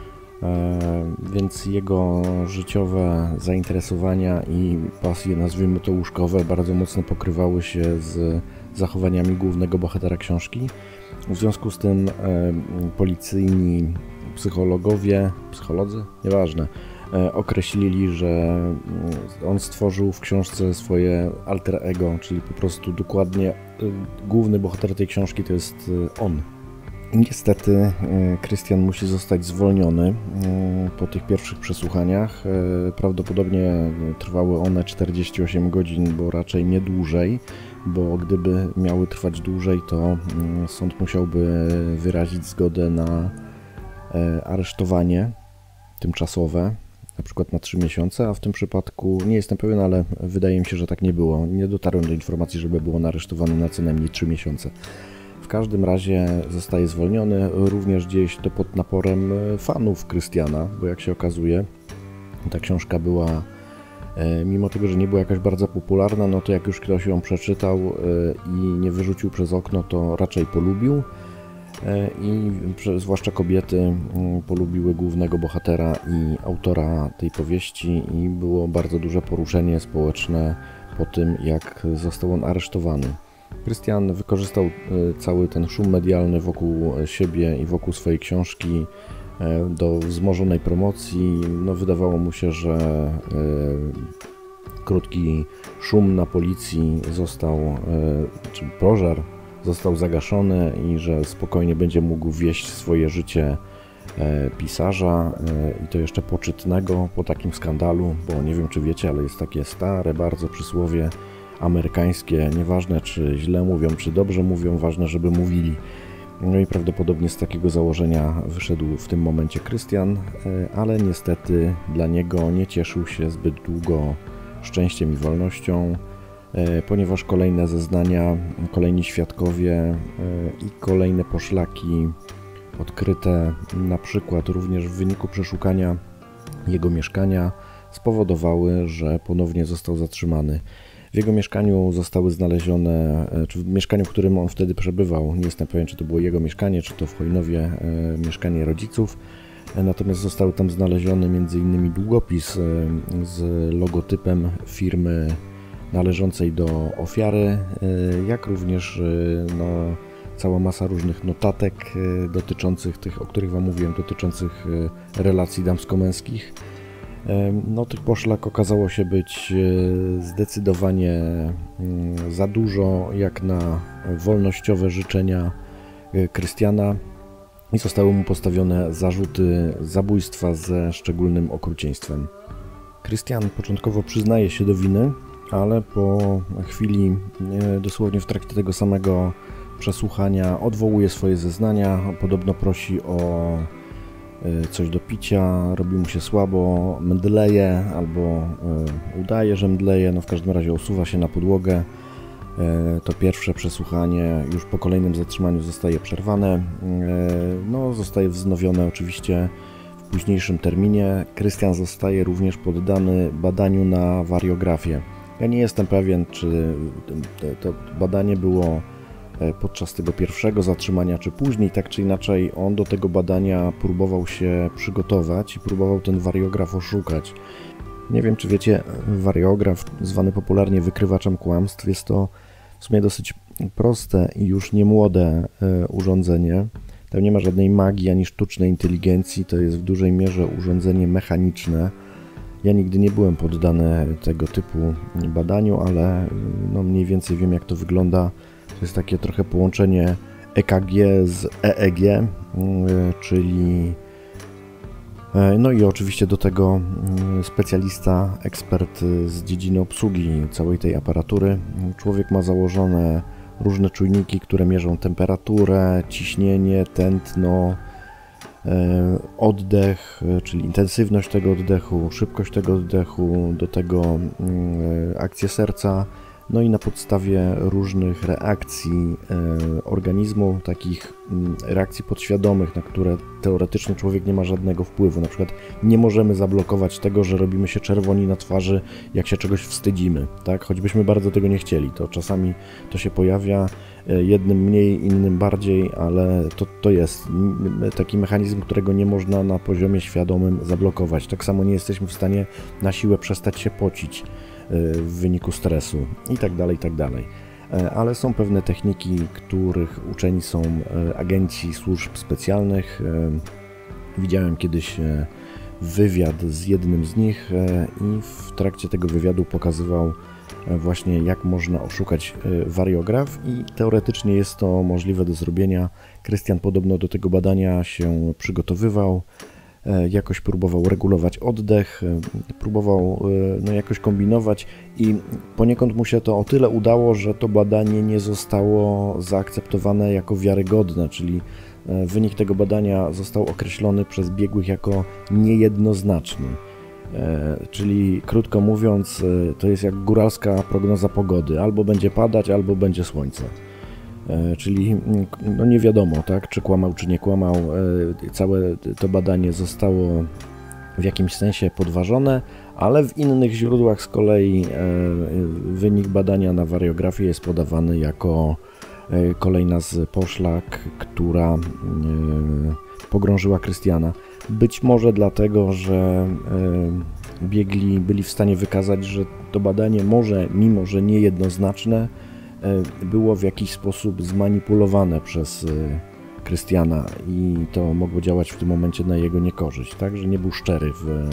Więc jego życiowe zainteresowania i pasje, nazwijmy to łóżkowe, bardzo mocno pokrywały się z zachowaniami głównego bohatera książki. W związku z tym policyjni psycholodzy, nieważne, określili, że on stworzył w książce swoje alter ego, czyli po prostu dokładnie główny bohater tej książki to jest on. Niestety Krystian musi zostać zwolniony po tych pierwszych przesłuchaniach. Prawdopodobnie trwały one 48 godzin, bo raczej nie dłużej, bo gdyby miały trwać dłużej, to sąd musiałby wyrazić zgodę na aresztowanie tymczasowe, na przykład na 3 miesiące, a w tym przypadku nie jestem pewien, ale wydaje mi się, że tak nie było. Nie dotarłem do informacji, żeby był on aresztowany na co najmniej 3 miesiące. W każdym razie zostaje zwolniony, również dzieje się to pod naporem fanów Krystiana, bo jak się okazuje, ta książka była, mimo tego, że nie była jakaś bardzo popularna, no to jak już ktoś ją przeczytał i nie wyrzucił przez okno, to raczej polubił i zwłaszcza kobiety polubiły głównego bohatera i autora tej powieści i było bardzo duże poruszenie społeczne po tym, jak został on aresztowany. Krystian wykorzystał cały ten szum medialny wokół siebie i wokół swojej książki do wzmożonej promocji. No, wydawało mu się, że krótki szum na policji czy pożar został zagaszony i że spokojnie będzie mógł wieść swoje życie pisarza i to jeszcze poczytnego po takim skandalu, bo nie wiem czy wiecie, ale jest takie stare bardzo przysłowie, amerykańskie, nieważne czy źle mówią, czy dobrze mówią, ważne, żeby mówili. No i prawdopodobnie z takiego założenia wyszedł w tym momencie Krystian, ale niestety dla niego nie cieszył się zbyt długo szczęściem i wolnością, ponieważ kolejne zeznania, kolejni świadkowie i kolejne poszlaki odkryte, na przykład również w wyniku przeszukania jego mieszkania, spowodowały, że ponownie został zatrzymany. W jego mieszkaniu zostały znalezione, czy w mieszkaniu, w którym on wtedy przebywał, nie jestem pewien, czy to było jego mieszkanie, czy to w Chojnowie mieszkanie rodziców, natomiast został tam znaleziony m.in. długopis z logotypem firmy należącej do ofiary, jak również cała masa różnych notatek dotyczących tych, o których Wam mówiłem, dotyczących relacji damsko-męskich. Tych poszlak okazało się być zdecydowanie za dużo jak na wolnościowe życzenia Krystiana i zostały mu postawione zarzuty zabójstwa ze szczególnym okrucieństwem. Krystian początkowo przyznaje się do winy, ale po chwili, dosłownie w trakcie tego samego przesłuchania, odwołuje swoje zeznania, podobno prosi o coś do picia, robi mu się słabo, mdleje albo udaje, że mdleje, w każdym razie osuwa się na podłogę. To pierwsze przesłuchanie już po kolejnym zatrzymaniu zostaje przerwane, zostaje wznowione oczywiście w późniejszym terminie. Krystian zostaje również poddany badaniu na wariografię. Ja nie jestem pewien, czy to badanie było podczas tego pierwszego zatrzymania, czy później, tak czy inaczej, on do tego badania próbował się przygotować i próbował ten wariograf oszukać. Nie wiem, czy wiecie, wariograf, zwany popularnie wykrywaczem kłamstw, jest to w sumie dosyć proste i już nie młode urządzenie. Tam nie ma żadnej magii ani sztucznej inteligencji, to jest w dużej mierze urządzenie mechaniczne. Ja nigdy nie byłem poddany tego typu badaniu, ale mniej więcej wiem, jak to wygląda. To jest takie trochę połączenie EKG z EEG, czyli i oczywiście do tego specjalista, ekspert z dziedziny obsługi całej tej aparatury. Człowiek ma założone różne czujniki, które mierzą temperaturę, ciśnienie, tętno, oddech, czyli intensywność tego oddechu, szybkość tego oddechu, do tego akcję serca. I na podstawie różnych reakcji organizmu, takich reakcji podświadomych, na które teoretycznie człowiek nie ma żadnego wpływu. Na przykład nie możemy zablokować tego, że robimy się czerwoni na twarzy, jak się czegoś wstydzimy, tak? Choćbyśmy bardzo tego nie chcieli. To czasami to się pojawia, jednym mniej, innym bardziej, ale to jest taki mechanizm, którego nie można na poziomie świadomym zablokować. Tak samo nie jesteśmy w stanie na siłę przestać się pocić w wyniku stresu i tak dalej, i tak dalej. Ale są pewne techniki, których uczeni są agenci służb specjalnych. Widziałem kiedyś wywiad z jednym z nich i w trakcie tego wywiadu pokazywał właśnie, jak można oszukać wariograf i teoretycznie jest to możliwe do zrobienia. Krystian podobno do tego badania się przygotowywał. Jakoś próbował regulować oddech, próbował jakoś kombinować i poniekąd mu się to o tyle udało, że to badanie nie zostało zaakceptowane jako wiarygodne, czyli wynik tego badania został określony przez biegłych jako niejednoznaczny. Czyli krótko mówiąc, to jest jak góralska prognoza pogody, albo będzie padać, albo będzie słońce. Czyli nie wiadomo, tak, czy kłamał, czy nie kłamał. Całe to badanie zostało w jakimś sensie podważone, ale w innych źródłach z kolei wynik badania na wariografię jest podawany jako kolejna z poszlak, która pogrążyła Krystiana. Być może dlatego, że biegli byli w stanie wykazać, że to badanie może, mimo że niejednoznaczne, było w jakiś sposób zmanipulowane przez Krystiana i to mogło działać w tym momencie na jego niekorzyść, tak, że nie był szczery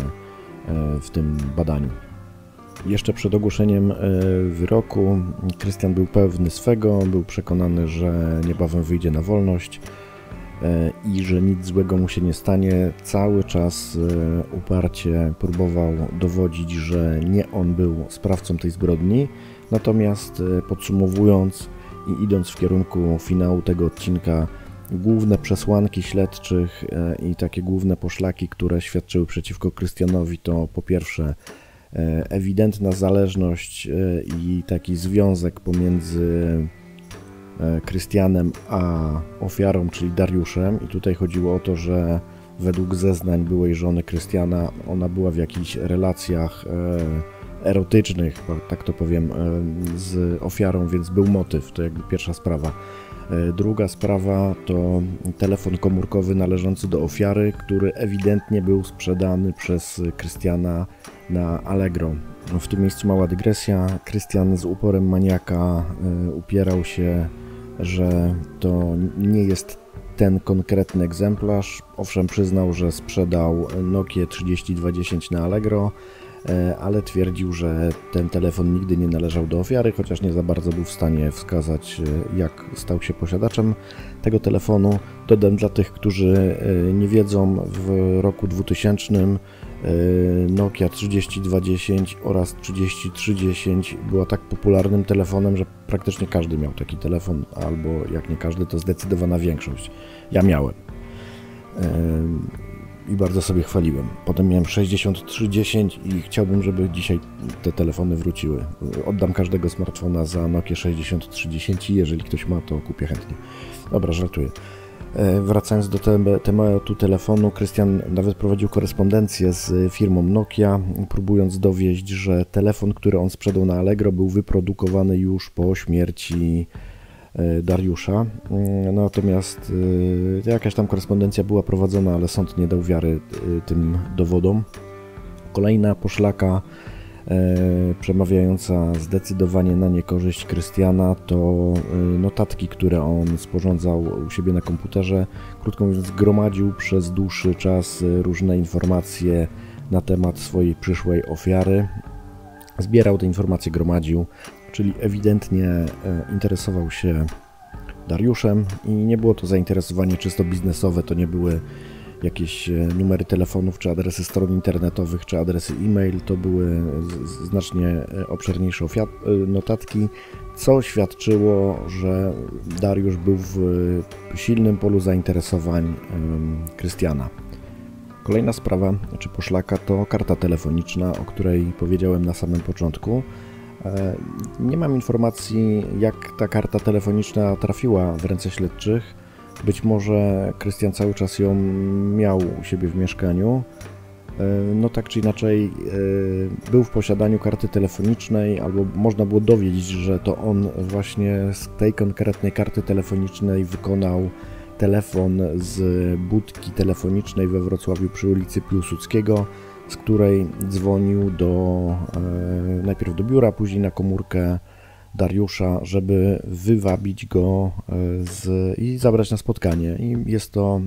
w tym badaniu. Jeszcze przed ogłoszeniem wyroku Krystian był pewny swego, był przekonany, że niebawem wyjdzie na wolność. i że nic złego mu się nie stanie. Cały czas uparcie próbował dowodzić, że nie on był sprawcą tej zbrodni. Natomiast podsumowując i idąc w kierunku finału tego odcinka, główne przesłanki śledczych i takie główne poszlaki, które świadczyły przeciwko Christianowi, to po pierwsze ewidentna zależność i taki związek pomiędzy Christianem a ofiarą, czyli Dariuszem. I tutaj chodziło o to, że według zeznań byłej żony Christiana ona była w jakichś relacjach erotycznych, tak to powiem, z ofiarą, więc był motyw, to jakby pierwsza sprawa. Druga sprawa to telefon komórkowy należący do ofiary, który ewidentnie był sprzedany przez Christiana na Allegro. W tym miejscu mała dygresja. Christian z uporem maniaka upierał się, że to nie jest ten konkretny egzemplarz. Owszem, przyznał, że sprzedał Nokię 3210 na Allegro, ale twierdził, że ten telefon nigdy nie należał do ofiary, chociaż nie za bardzo był w stanie wskazać, jak stał się posiadaczem tego telefonu. Dodam dla tych, którzy nie wiedzą, w roku 2000 Nokia 3210 oraz 3310 była tak popularnym telefonem, że praktycznie każdy miał taki telefon, albo jak nie każdy, to zdecydowana większość. Ja miałem. I bardzo sobie chwaliłem. Potem miałem 6310 i chciałbym, żeby dzisiaj te telefony wróciły. Oddam każdego smartfona za Nokia 6310 i jeżeli ktoś ma, to kupię chętnie. Dobra, żartuję. Wracając do tematu telefonu, Christian nawet prowadził korespondencję z firmą Nokia, próbując dowieść, że telefon, który on sprzedał na Allegro, był wyprodukowany już po śmierci Dariusza. Natomiast jakaś tam korespondencja była prowadzona, ale sąd nie dał wiary tym dowodom. Kolejna poszlaka przemawiająca zdecydowanie na niekorzyść Christiana to notatki, które on sporządzał u siebie na komputerze. Krótko mówiąc, gromadził przez dłuższy czas różne informacje na temat swojej przyszłej ofiary. Zbierał te informacje, gromadził, czyli ewidentnie interesował się Dariuszem i nie było to zainteresowanie czysto biznesowe, to nie były jakieś numery telefonów, czy adresy stron internetowych, czy adresy e-mail, to były znacznie obszerniejsze notatki, co świadczyło, że Dariusz był w silnym polu zainteresowań Christiana. Kolejna sprawa, czy poszlaka, to karta telefoniczna, o której powiedziałem na samym początku. Nie mam informacji, jak ta karta telefoniczna trafiła w ręce śledczych. Być może Christian cały czas ją miał u siebie w mieszkaniu. No tak czy inaczej był w posiadaniu karty telefonicznej, albo można było dowiedzieć, że to on właśnie z tej konkretnej karty telefonicznej wykonał telefon z budki telefonicznej we Wrocławiu przy ulicy Piłsudskiego, z której dzwonił najpierw do biura, później na komórkę Dariusza, żeby wywabić go i zabrać na spotkanie. I jest to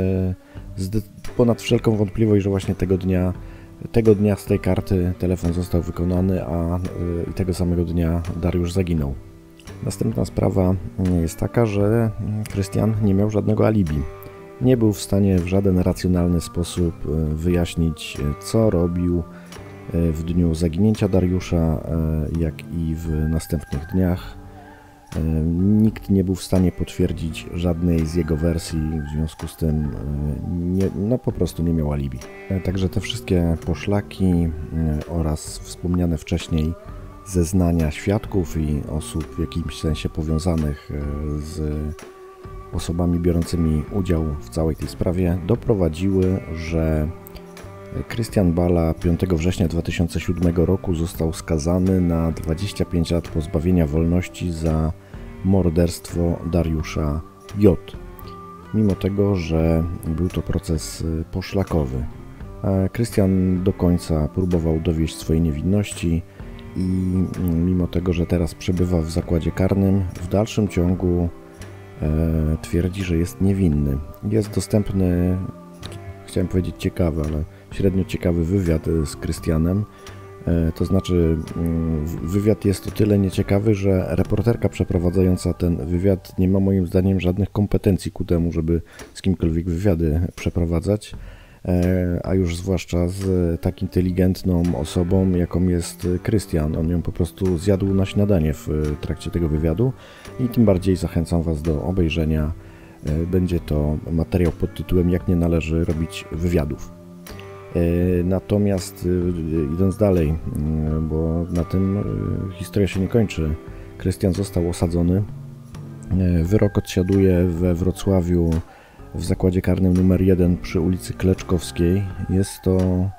ponad wszelką wątpliwość, że właśnie tego dnia z tej karty telefon został wykonany, i tego samego dnia Dariusz zaginął. Następna sprawa jest taka, że Christian nie miał żadnego alibi. Nie był w stanie w żaden racjonalny sposób wyjaśnić, co robił w dniu zaginięcia Dariusza, jak i w następnych dniach. Nikt nie był w stanie potwierdzić żadnej z jego wersji, w związku z tym po prostu nie miał alibi. Także te wszystkie poszlaki oraz wspomniane wcześniej zeznania świadków i osób w jakimś sensie powiązanych z osobami biorącymi udział w całej tej sprawie doprowadziły, że Christian Bala 5 września 2007 roku został skazany na 25 lat pozbawienia wolności za morderstwo Dariusza J. Mimo tego, że był to proces poszlakowy. Christian do końca próbował dowieść swojej niewinności i mimo tego, że teraz przebywa w zakładzie karnym, w dalszym ciągu twierdzi, że jest niewinny. Jest dostępny, chciałem powiedzieć ciekawy, ale średnio ciekawy wywiad z Christianem, To znaczy wywiad jest o tyle nieciekawy, że reporterka przeprowadzająca ten wywiad nie ma moim zdaniem żadnych kompetencji ku temu, żeby z kimkolwiek wywiady przeprowadzać, a już zwłaszcza z tak inteligentną osobą, jaką jest Krystian. On ją po prostu zjadł na śniadanie w trakcie tego wywiadu i tym bardziej zachęcam Was do obejrzenia. Będzie to materiał pod tytułem Jak nie należy robić wywiadów. Natomiast idąc dalej, bo na tym historia się nie kończy, Krystian został osadzony. Wyrok odsiaduje we Wrocławiu w zakładzie karnym numer 1 przy ulicy Kleczkowskiej. Jest to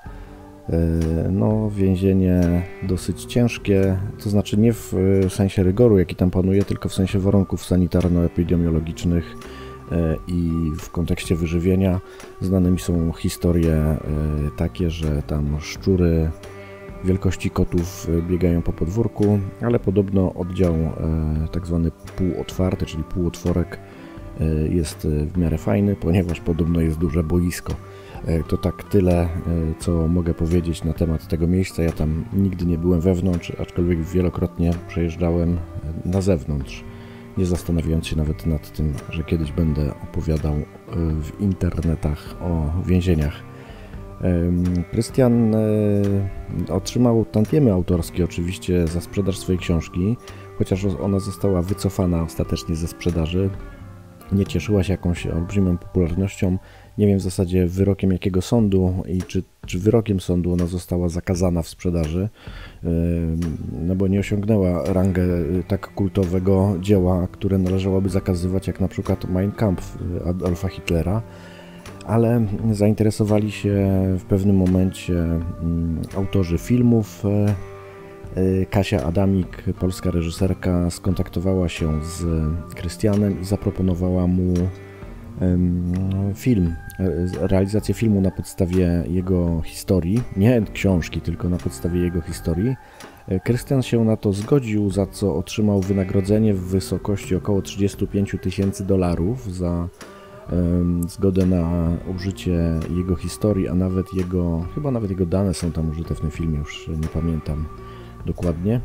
więzienie dosyć ciężkie, to znaczy nie w sensie rygoru, jaki tam panuje, tylko w sensie warunków sanitarno-epidemiologicznych i w kontekście wyżywienia. Znane mi są historie takie, że tam szczury wielkości kotów biegają po podwórku, ale podobno oddział tak zwany półotwarty, czyli półotworek jest w miarę fajny, ponieważ podobno jest duże boisko. To tak tyle, co mogę powiedzieć na temat tego miejsca. Ja tam nigdy nie byłem wewnątrz, aczkolwiek wielokrotnie przejeżdżałem na zewnątrz, nie zastanawiając się nawet nad tym, że kiedyś będę opowiadał w internetach o więzieniach. Krystian otrzymał tantiemy autorskie oczywiście za sprzedaż swojej książki, chociaż ona została wycofana ostatecznie ze sprzedaży. Nie cieszyła się jakąś olbrzymią popularnością. Nie wiem w zasadzie wyrokiem jakiego sądu i czy wyrokiem sądu ona została zakazana w sprzedaży, no bo nie osiągnęła rangę tak kultowego dzieła, które należałoby zakazywać, jak na przykład Mein Kampf Adolfa Hitlera, ale zainteresowali się w pewnym momencie autorzy filmów. Kasia Adamik, polska reżyserka, skontaktowała się z Krystianem i zaproponowała mu realizację filmu na podstawie jego historii, nie książki, tylko na podstawie jego historii. Krystian się na to zgodził, za co otrzymał wynagrodzenie w wysokości około $35,000 za zgodę na użycie jego historii, a chyba nawet jego dane są tam użyte w tym filmie, już nie pamiętam dokładnie.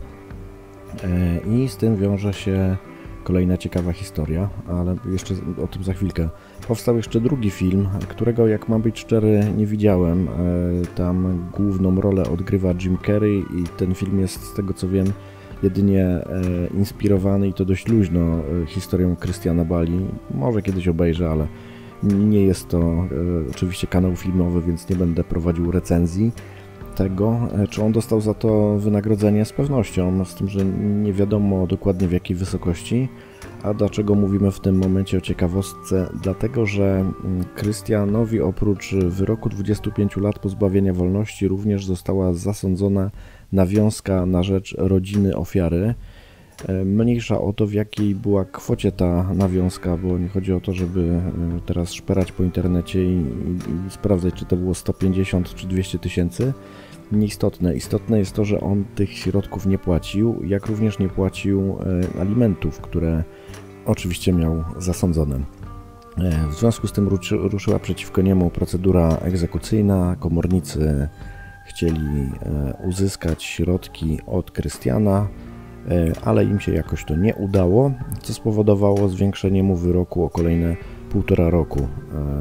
I z tym wiąże się kolejna ciekawa historia, ale jeszcze o tym za chwilkę. Powstał jeszcze drugi film, którego, jak mam być szczery, nie widziałem. Tam główną rolę odgrywa Jim Carrey i ten film jest, z tego co wiem, jedynie inspirowany, i to dość luźno, historią Christiana Bali. Może kiedyś obejrzę, ale nie jest to oczywiście kanał filmowy, więc nie będę prowadził recenzji tego. Czy on dostał za to wynagrodzenie? Z pewnością, z tym, że nie wiadomo dokładnie w jakiej wysokości. A dlaczego mówimy w tym momencie o ciekawostce? Dlatego, że Krystianowi oprócz wyroku 25 lat pozbawienia wolności również została zasądzona nawiązka na rzecz rodziny ofiary. Mniejsza o to, w jakiej była kwocie ta nawiązka, bo nie chodzi o to, żeby teraz szperać po internecie i sprawdzać, czy to było 150 czy 200 tysięcy. Nieistotne. Istotne jest to, że on tych środków nie płacił, jak również nie płacił alimentów, które oczywiście miał zasądzone. W związku z tym ruszyła przeciwko niemu procedura egzekucyjna. Komornicy chcieli uzyskać środki od Krystiana, ale im się jakoś to nie udało, co spowodowało zwiększenie mu wyroku o kolejne 1,5 roku.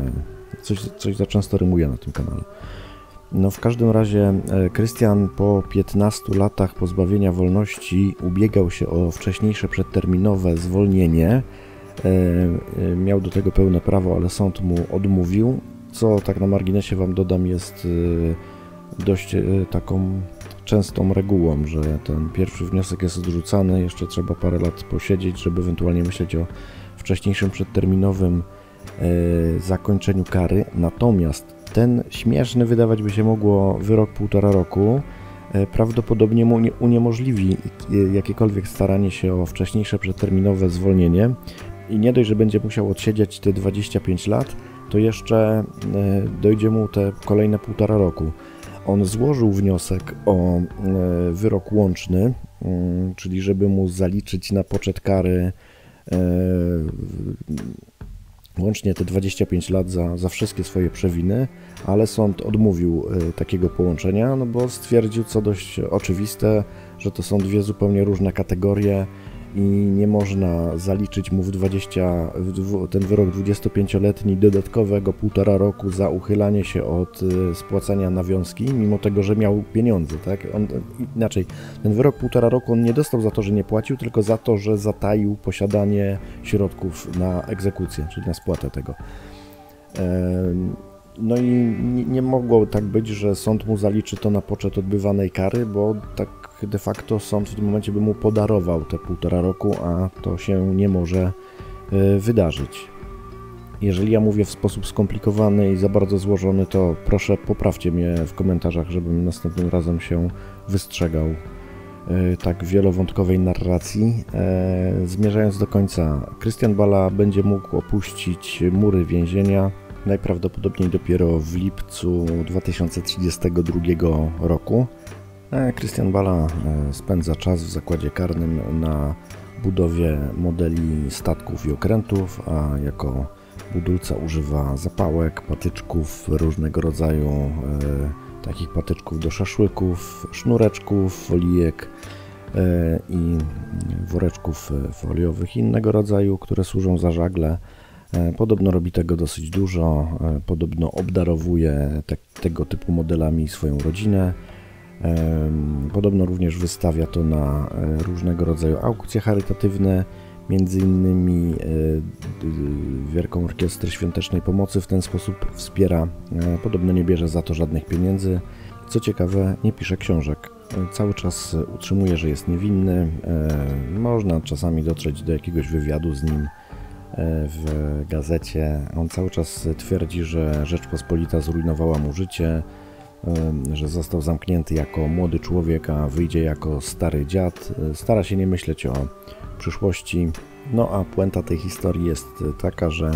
Coś za często rymuje na tym kanale. No w każdym razie Krystian po 15 latach pozbawienia wolności ubiegał się o wcześniejsze przedterminowe zwolnienie. Miał do tego pełne prawo, ale sąd mu odmówił, co tak na marginesie Wam dodam jest dość taką częstą regułą, że ten pierwszy wniosek jest odrzucany, jeszcze trzeba parę lat posiedzieć, żeby ewentualnie myśleć o wcześniejszym przedterminowym zakończeniu kary. Natomiast ten śmieszny, wydawać by się mogło, wyrok 1,5 roku prawdopodobnie mu uniemożliwi jakiekolwiek staranie się o wcześniejsze przedterminowe zwolnienie i nie dość, że będzie musiał odsiedzieć te 25 lat, to jeszcze dojdzie mu te kolejne 1,5 roku. On złożył wniosek o wyrok łączny, czyli żeby mu zaliczyć na poczet kary łącznie te 25 lat za wszystkie swoje przewiny, ale sąd odmówił takiego połączenia, no bo stwierdził, co dość oczywiste, że to są dwie zupełnie różne kategorie i nie można zaliczyć mu ten wyrok 25-letni dodatkowego 1,5 roku za uchylanie się od spłacania nawiązki, mimo tego, że miał pieniądze, tak? Inaczej, ten wyrok 1,5 roku on nie dostał za to, że nie płacił, tylko za to, że zataił posiadanie środków na egzekucję, czyli na spłatę tego. No i nie mogło tak być, że sąd mu zaliczy to na poczet odbywanej kary, bo tak de facto sąd w tym momencie by mu podarował te 1,5 roku, a to się nie może wydarzyć. Jeżeli ja mówię w sposób skomplikowany i za bardzo złożony, to proszę poprawcie mnie w komentarzach, żebym następnym razem się wystrzegał tak wielowątkowej narracji. Zmierzając do końca, Christian Bala będzie mógł opuścić mury więzienia najprawdopodobniej dopiero w lipcu 2032 roku. Christian Bala spędza czas w zakładzie karnym na budowie modeli statków i okrętów, a jako budulca używa zapałek, patyczków różnego rodzaju, takich patyczków do szaszłyków, sznureczków, folijek i woreczków foliowych innego rodzaju, które służą za żagle. Podobno robi tego dosyć dużo, podobno obdarowuje tego typu modelami swoją rodzinę. Podobno również wystawia to na różnego rodzaju aukcje charytatywne, między innymi Wielką Orkiestrę Świątecznej Pomocy w ten sposób wspiera. Podobno nie bierze za to żadnych pieniędzy. Co ciekawe, nie pisze książek. Cały czas utrzymuje, że jest niewinny. Można czasami dotrzeć do jakiegoś wywiadu z nim w gazecie. On cały czas twierdzi, że Rzeczpospolita zrujnowała mu życie, że został zamknięty jako młody człowiek, a wyjdzie jako stary dziad. Stara się nie myśleć o przyszłości. No a puenta tej historii jest taka, że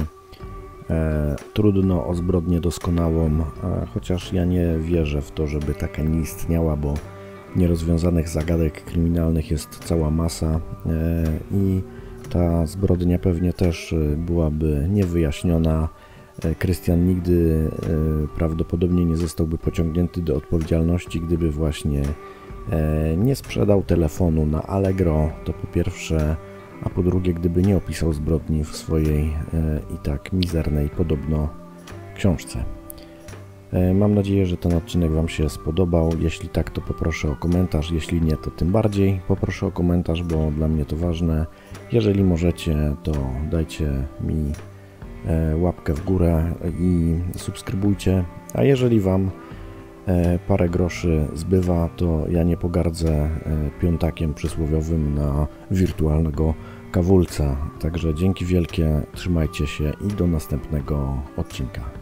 trudno o zbrodnię doskonałą, chociaż ja nie wierzę w to, żeby taka nie istniała, bo nierozwiązanych zagadek kryminalnych jest cała masa i ta zbrodnia pewnie też byłaby niewyjaśniona. Christian nigdy prawdopodobnie nie zostałby pociągnięty do odpowiedzialności, gdyby właśnie nie sprzedał telefonu na Allegro, to po pierwsze, a po drugie, gdyby nie opisał zbrodni w swojej i tak mizernej podobno książce. Mam nadzieję, że ten odcinek Wam się spodobał. Jeśli tak, to poproszę o komentarz. Jeśli nie, to tym bardziej poproszę o komentarz, bo dla mnie to ważne. Jeżeli możecie, to dajcie mi łapkę w górę i subskrybujcie. A jeżeli Wam parę groszy zbywa, to ja nie pogardzę piątakiem przysłowiowym na wirtualnego kawulca. Także dzięki wielkie, trzymajcie się i do następnego odcinka.